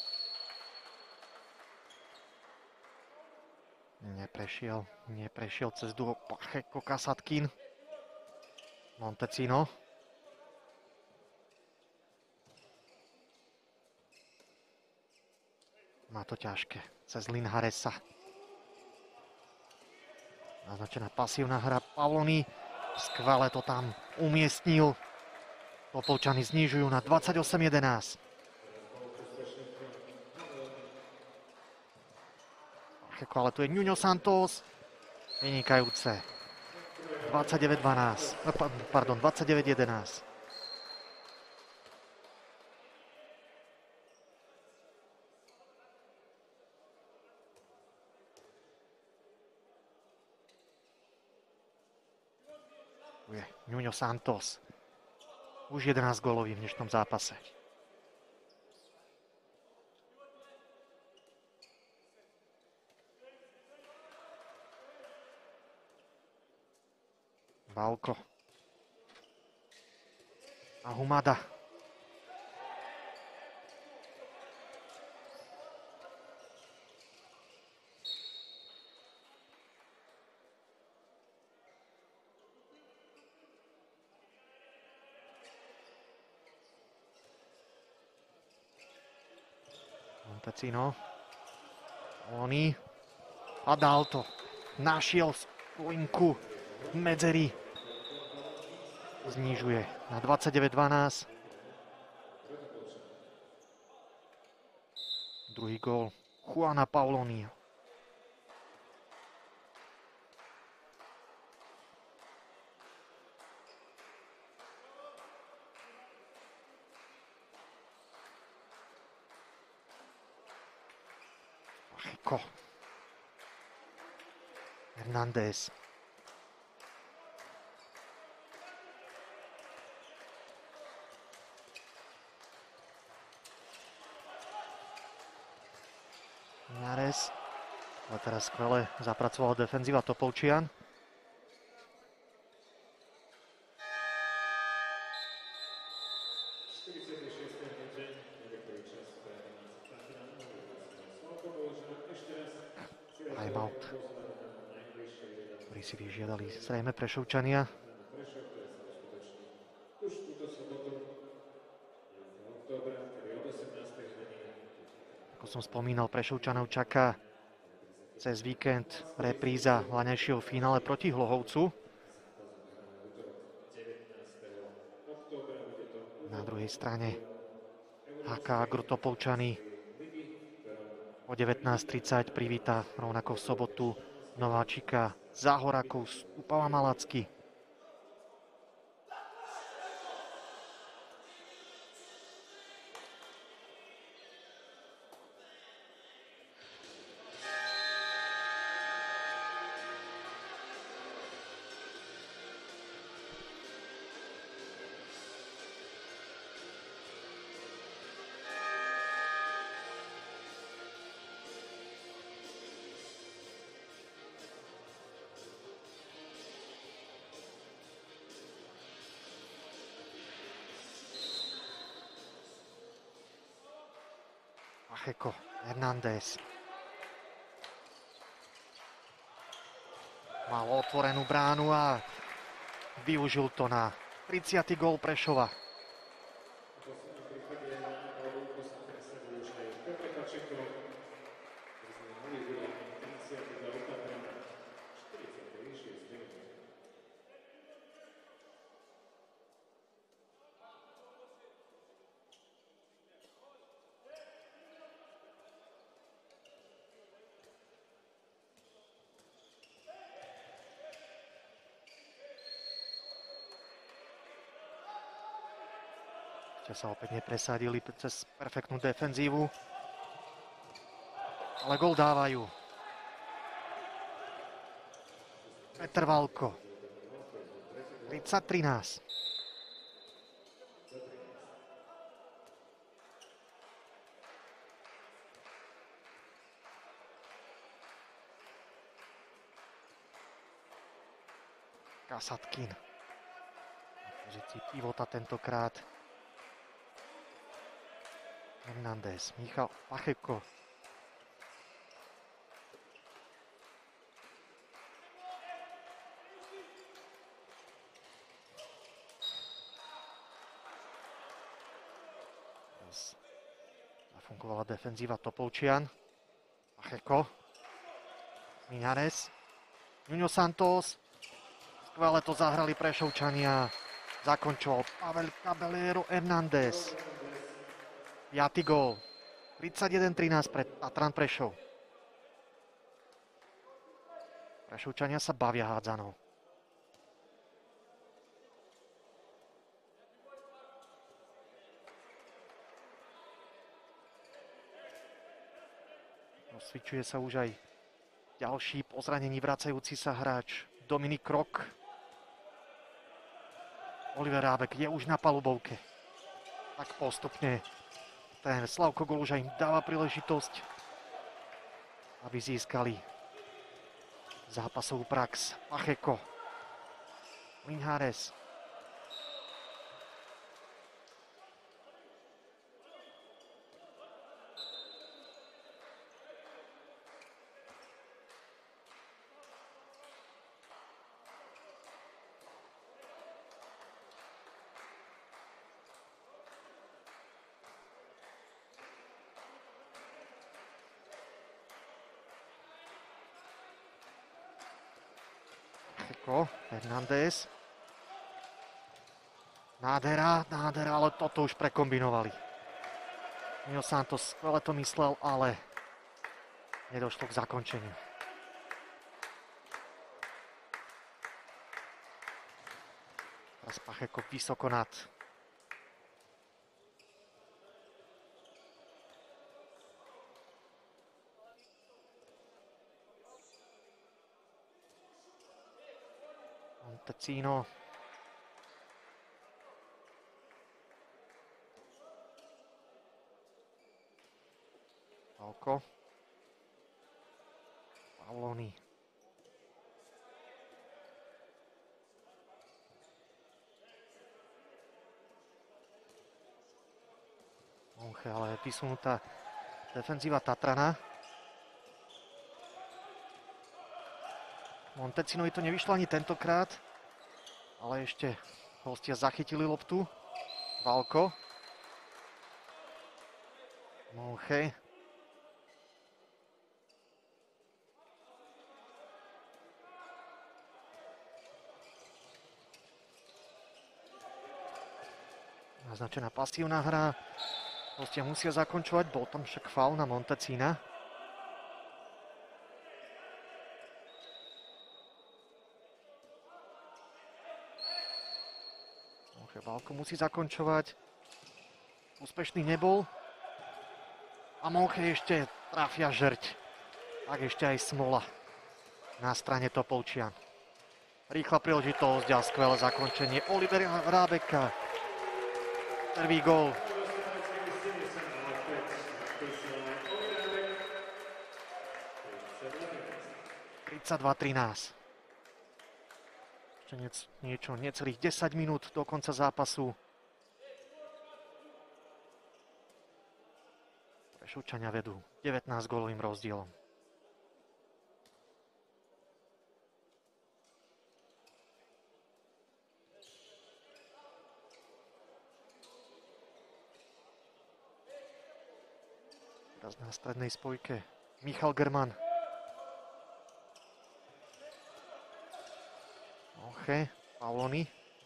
Neprešiel, neprešiel cez duo Pacheko Kasatkin. Montecino. Má to ťažké. Cez Linharesa. Naznačená pasívna hra Pavlony. Skvele to tam umiestnil. Topovčany znižujú na dvadsaťosem jedenásť. Ale tu je Nuno Santos. Vynikajúce. dvadsaťdeväť dvanásť. Pardon, dvadsaťdeväť jedenásť. Tu je Nuno Santos. Už jedenásť gólový v dnešnom zápase. Trvalko. A Humada. Montecino. Oni. A dal to. Našiel linku medzery. Znižuje na dvadsaťdeväť dvanásť. Druhý gól Juana Paulonio. Pacheco. Hernández. Miñares. Ale teraz skvele zapracoval defenzíva Topolčian. Timeout, ktorý si vyžiadali zrejme Prešovčania. Ako som spomínal, Prešovčanov čaká cez víkend repríza vlaňajšieho finále proti Hlohovcu. Na druhej strane há ká Agro Topolčany o devätnásť tridsať privíta rovnako v sobotu nováčika Záhorakov z Úpava Malacky. Pacheco, Hernández. Mal otvorenú bránu a využil to na tridsiaty gól Prešova. Sa opäť nepresadili cez perfektnú defenzívu. Ale gól dávajú. Petr Valko. tridsať trinásť. Kasatkin. Na pozícii pivota tentokrát. Hernández, Michal Pacheco. Zafungovala defenzíva Topolčian. Pacheco. Miñares. Nuno Santos. Skvele to zahrali Prešovčania. Zakončoval Pavel Caballero Hernández. Piatý gól. tridsaťjeden trinásť pre Tatran Prešov. Prešovčania sa bavia hádzanou. Osvičuje sa už aj ďalší po zranení vracajúci sa hráč Dominik Krok. Oliver Rábek je už na palubovke. Tak postupne ten Slavko Goluža im dáva príležitosť, aby získali zápasovú prax. Pacheco. Linhares. Hernández. Nádhera, nádhera, ale toto už prekombinovali. Mio Santos skvele to myslel, ale nedošlo k zakončeniu. Teraz Pacheko vysoko nad. Montecino. Valko. Pavloni. Monche, ale je vysunutá defenzíva Tatrana. Montecinovi to nevyšlo ani tentokrát, ale ešte hostia zachytili loptu. Valko. Monche. Naznačená pasívna hra. Hostia musia zakončovať, bol tam však faul na Montecina. Valko musí zakončovať. Úspešný nebol. A Monche ešte trafia žrť. Tak ešte aj smola na strane Topolčian. Rýchla príležitosť a skvelé zakončenie Olivera Rábeka. Prvý gól. tridsaťdva trinásť. Ešte niečo, necelých desať minút do konca zápasu. Prešovčania vedú devätnásť gólovým rozdielom. Teraz na strednej spojke Michal German. Monche, Pavloni.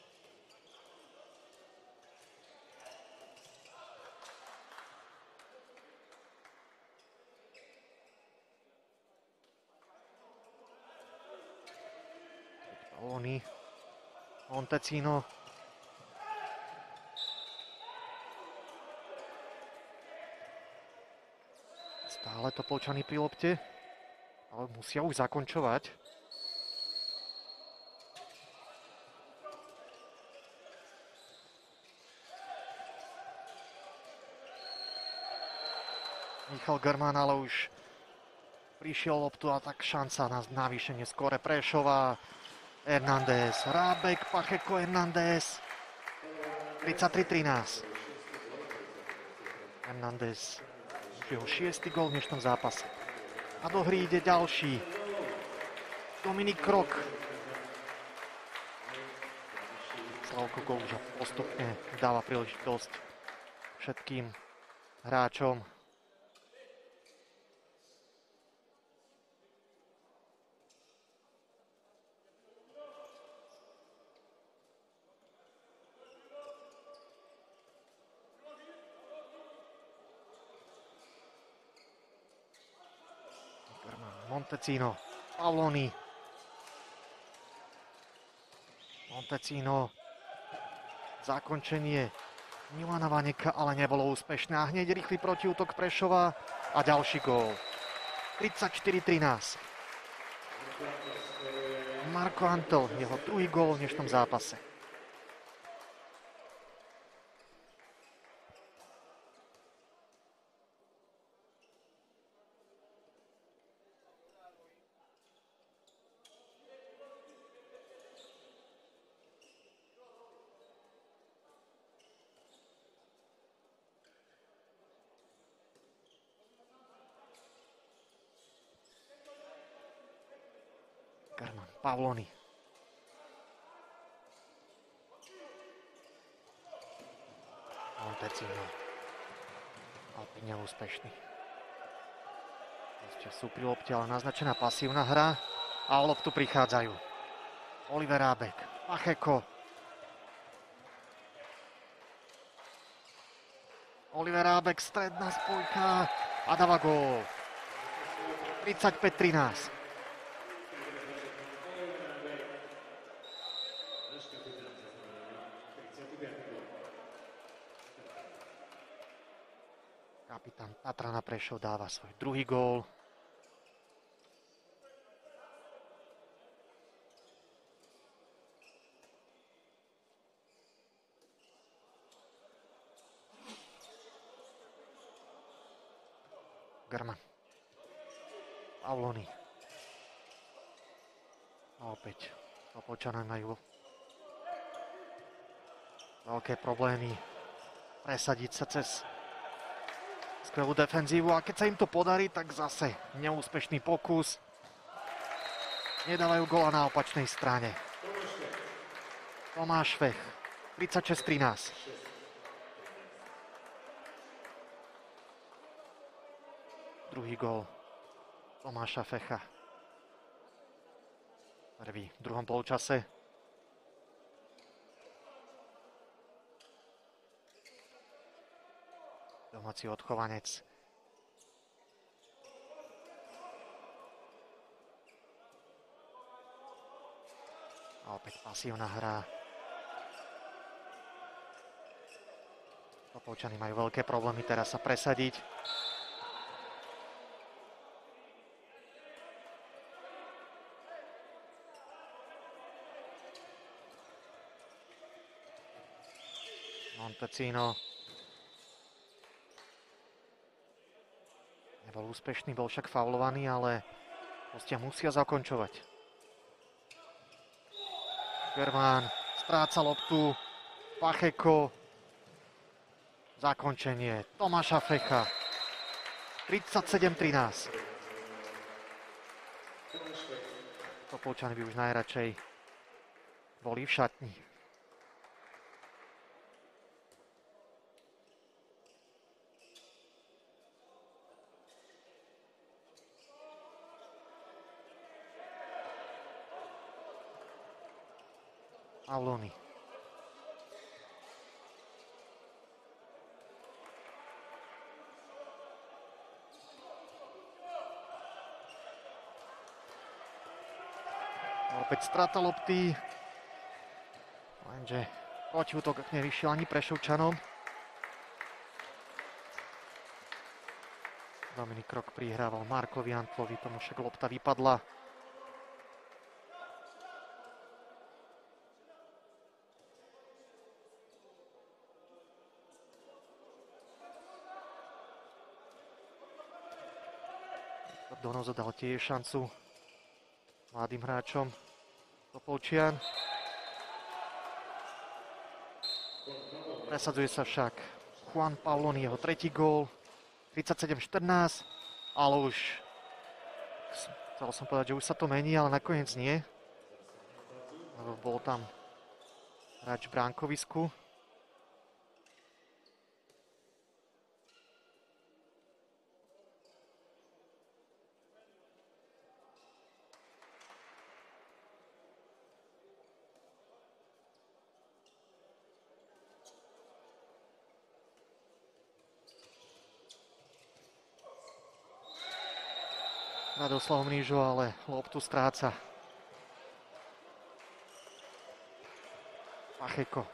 Pavloni. Montecino. Stále Topolčany pri lopte, ale musia už zakončovať. Michal German, ale už prišiel loptu a tak šanca na navýšenie skóre Prešova. Hernández, Rábek, Pacheko, Hernández. tridsaťtri trinásť. Hernández, jeho šiesty gól v dnešnom zápase. A do hry ide ďalší. Dominik Krok. Slavko Gouža postupne dáva príležitosť všetkým hráčom. Montecino, Pavloni. Montecino. Zakončenie Milana Vaneka, ale nebolo úspešné. A hneď rýchly protiútok Prešova a ďalší gól. tridsaťštyri trinásť. Marko Antl, jeho druhý gól v dnešnom zápase. German, Pavloni. Montecino. Opäť neúspešný. Ešte sú pri lopte, ale naznačená pasívna hra. A o loptu prichádzajú. Oliver Rábek, Pacheko. Oliver Rábek, stredná spojka a dáva gól. tridsaťpäť trinásť. Kapitán Tatrana Prešov dáva svoj druhý gól. German. Pavloni. A opäť Topolčané majú veľké problémy presadiť sa cez skvelú defenzívu a keď sa im to podarí, tak zase neúspešný pokus. Nedávajú gola na opačnej strane. Tomáš Fech, tridsaťšesť trinásť. Druhý gól Tomáša Fecha. Prvý v druhom polčase. Domáci odchovanec. A opäť pasívna hra. Topolčany majú veľké problémy teraz sa presadiť. Montecino nebol úspešný, bol však faulovaný, ale hostia musia zakončovať. Germán stráca loptu, Pacheko, zakončenie Tomáša Fecha, tridsaťsedem trinásť. Topolčany by už najradšej boli v šatni. Pavloni. Opäť strata lopty. Lenže protiútok nevyšiel ani Prešovčanom. Dominik Krok prihrával Markovi Antlovi, tomu však lopta vypadla. Donozo dal tiež šancu mladým hráčom. Topolčian. Presadzuje sa však Juan Pavloni, jeho tretí gól. tridsaťsedem štrnásť. Ale už, chcel som povedať, že už sa to mení, ale nakoniec nie. Bol tam hráč v bránkovisku. Radoslav Mrížo, ale loptu stráca. Pacheko.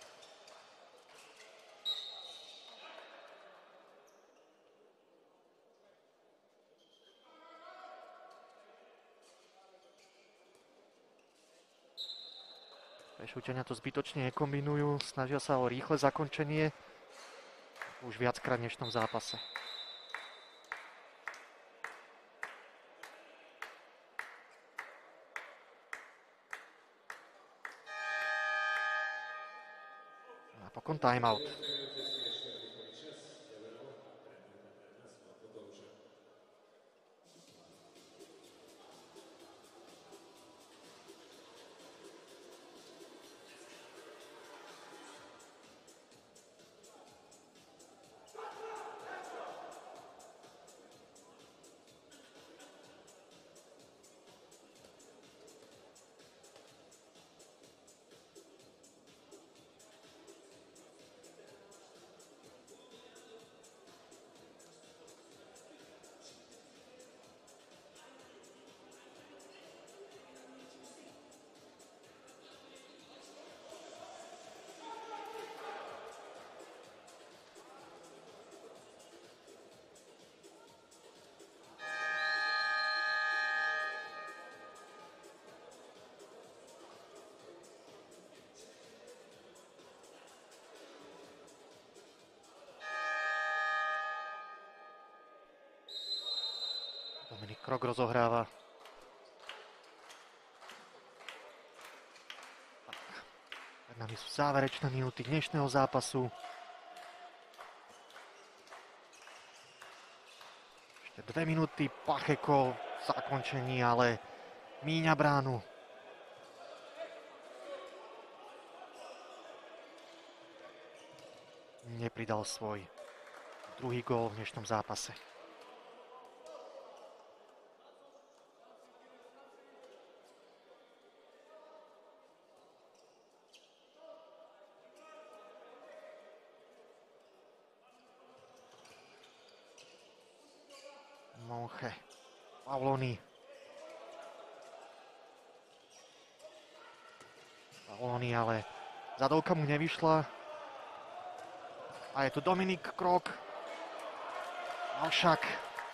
Prešovčania to zbytočne nekombinujú, snažia sa o rýchle zakončenie. Už viackrát v dnešnom zápase. Napokon timeout. krok rozohráva. Pred nami sú záverečné minúty dnešného zápasu. Ešte dve minúty, Pacheko v zakončení, ale míňa bránu. Nepridal svoj druhý gól v dnešnom zápase. Monche, Pavloni. Pavloni, ale zadovka mu nevyšla. A je tu Dominik Krok. Avšak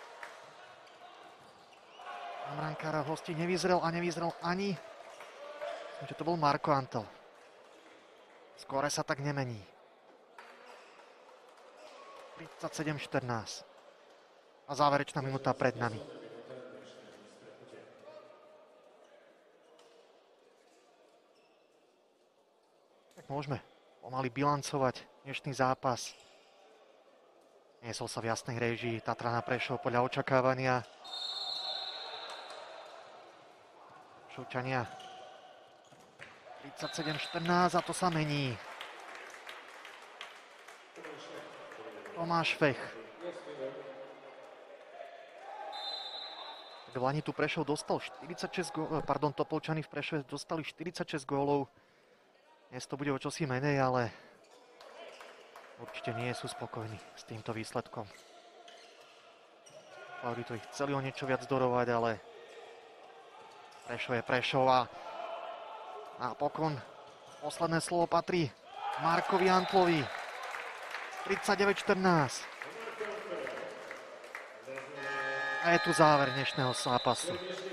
brankára hostí nevyzrel a nevyzrel ani. Myslím, že to bol Marko Antl. Skóre sa tak nemení. tridsaťsedem štrnásť. A záverečná minúta pred nami. Tak môžeme pomaly bilancovať dnešný zápas. Niesol sa v jasnej réžii Tatrana Prešov podľa očakávania. Šovčania tridsaťsedem štrnásť a to sa mení. Tomáš Fech. V Lani tu Prešov dostal štyridsaťšesť gólov, pardon, Topolčany v Prešove dostali štyridsaťšesť gólov. Dnes to bude o čosi menej, ale určite nie sú spokojní s týmto výsledkom. Favorito ich chceli o niečo viac dorovať, ale Prešov je Prešov a napokon posledné slovo patrí Markovi Antlovi. tridsaťdeväť štrnásť. A je tu záver dnešného zápasu.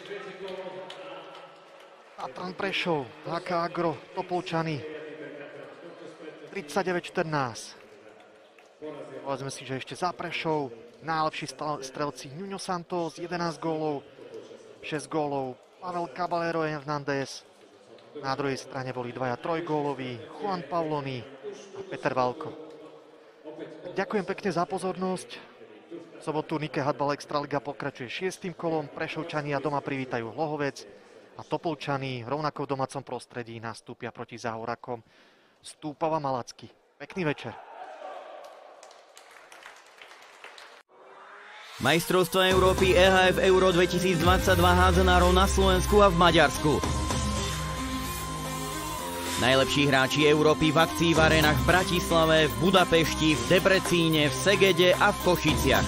Tatran Prešov, há ká Agro, Topolčany. tridsaťdeväť štrnásť. Povedzme si, že ešte za Prešov najlepší strelci Nuno Santos, jedenásť gólov, šesť gólov Pavel Caballero Hernández. Na druhej strane boli dvaja trojgóloví, Juan Pavloni a Peter Valko. Ďakujem pekne za pozornosť. V sobotu Nike Handball Extraliga pokračuje šiestym kolom. Prešovčania doma privítajú Hlohovec a Topolčany rovnako v domácom prostredí nastúpia proti Záhorakom Stúpava Malacky. Pekný večer. Majstrovstvá Európy é há ef Euro dvetisícdvadsaťdva hádzanárov na Slovensku a v Maďarsku. Najlepší hráči Európy v akcii v arénach v Bratislave, v Budapešti, v Debrecíne, v Segede a v Košiciach.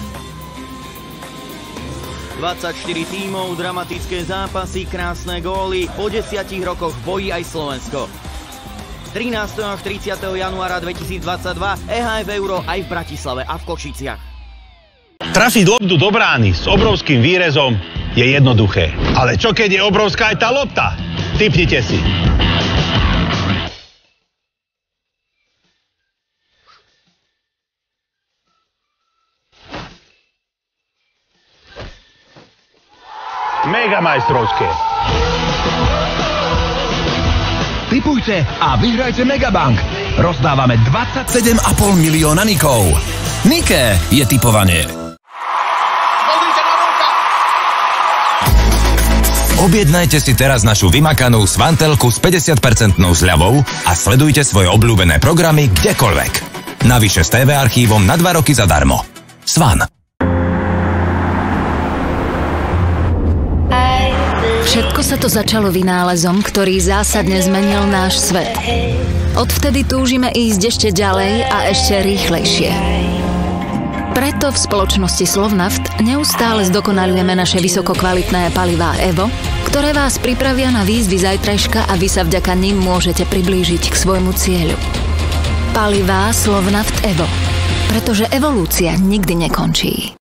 dvadsaťštyri tímov, dramatické zápasy, krásne góly, po desiatich rokoch bojí aj Slovensko. trinásteho až tridsiateho januára dvetisícdvadsaťdva é há ef Euro aj v Bratislave a v Košiciach. Trafiť loptu do brány s obrovským výrezom je jednoduché. Ale čo keď je obrovská aj tá lopta? Tipnite si. Mega majstrovské. Tipujte a vyhrajte Megabank. Rozdávame dvadsaťsedem a pol milióna nikov. Nike je tipovanie. Objednajte si teraz našu vymakanú svantelku s päťdesiat percent zľavou a sledujte svoje obľúbené programy kdekoľvek. Navyše s té vé archívom na dva roky zadarmo. Svan. Všetko sa to začalo vynálezom, ktorý zásadne zmenil náš svet. Odvtedy túžime ísť ešte ďalej a ešte rýchlejšie. Preto v spoločnosti Slovnaft neustále zdokonaľujeme naše vysokokvalitné palivá Evo, ktoré vás pripravia na výzvy zajtrajška a vy sa vďaka nim môžete priblížiť k svojmu cieľu. Palivá Slovnaft Evo, pretože evolúcia nikdy nekončí.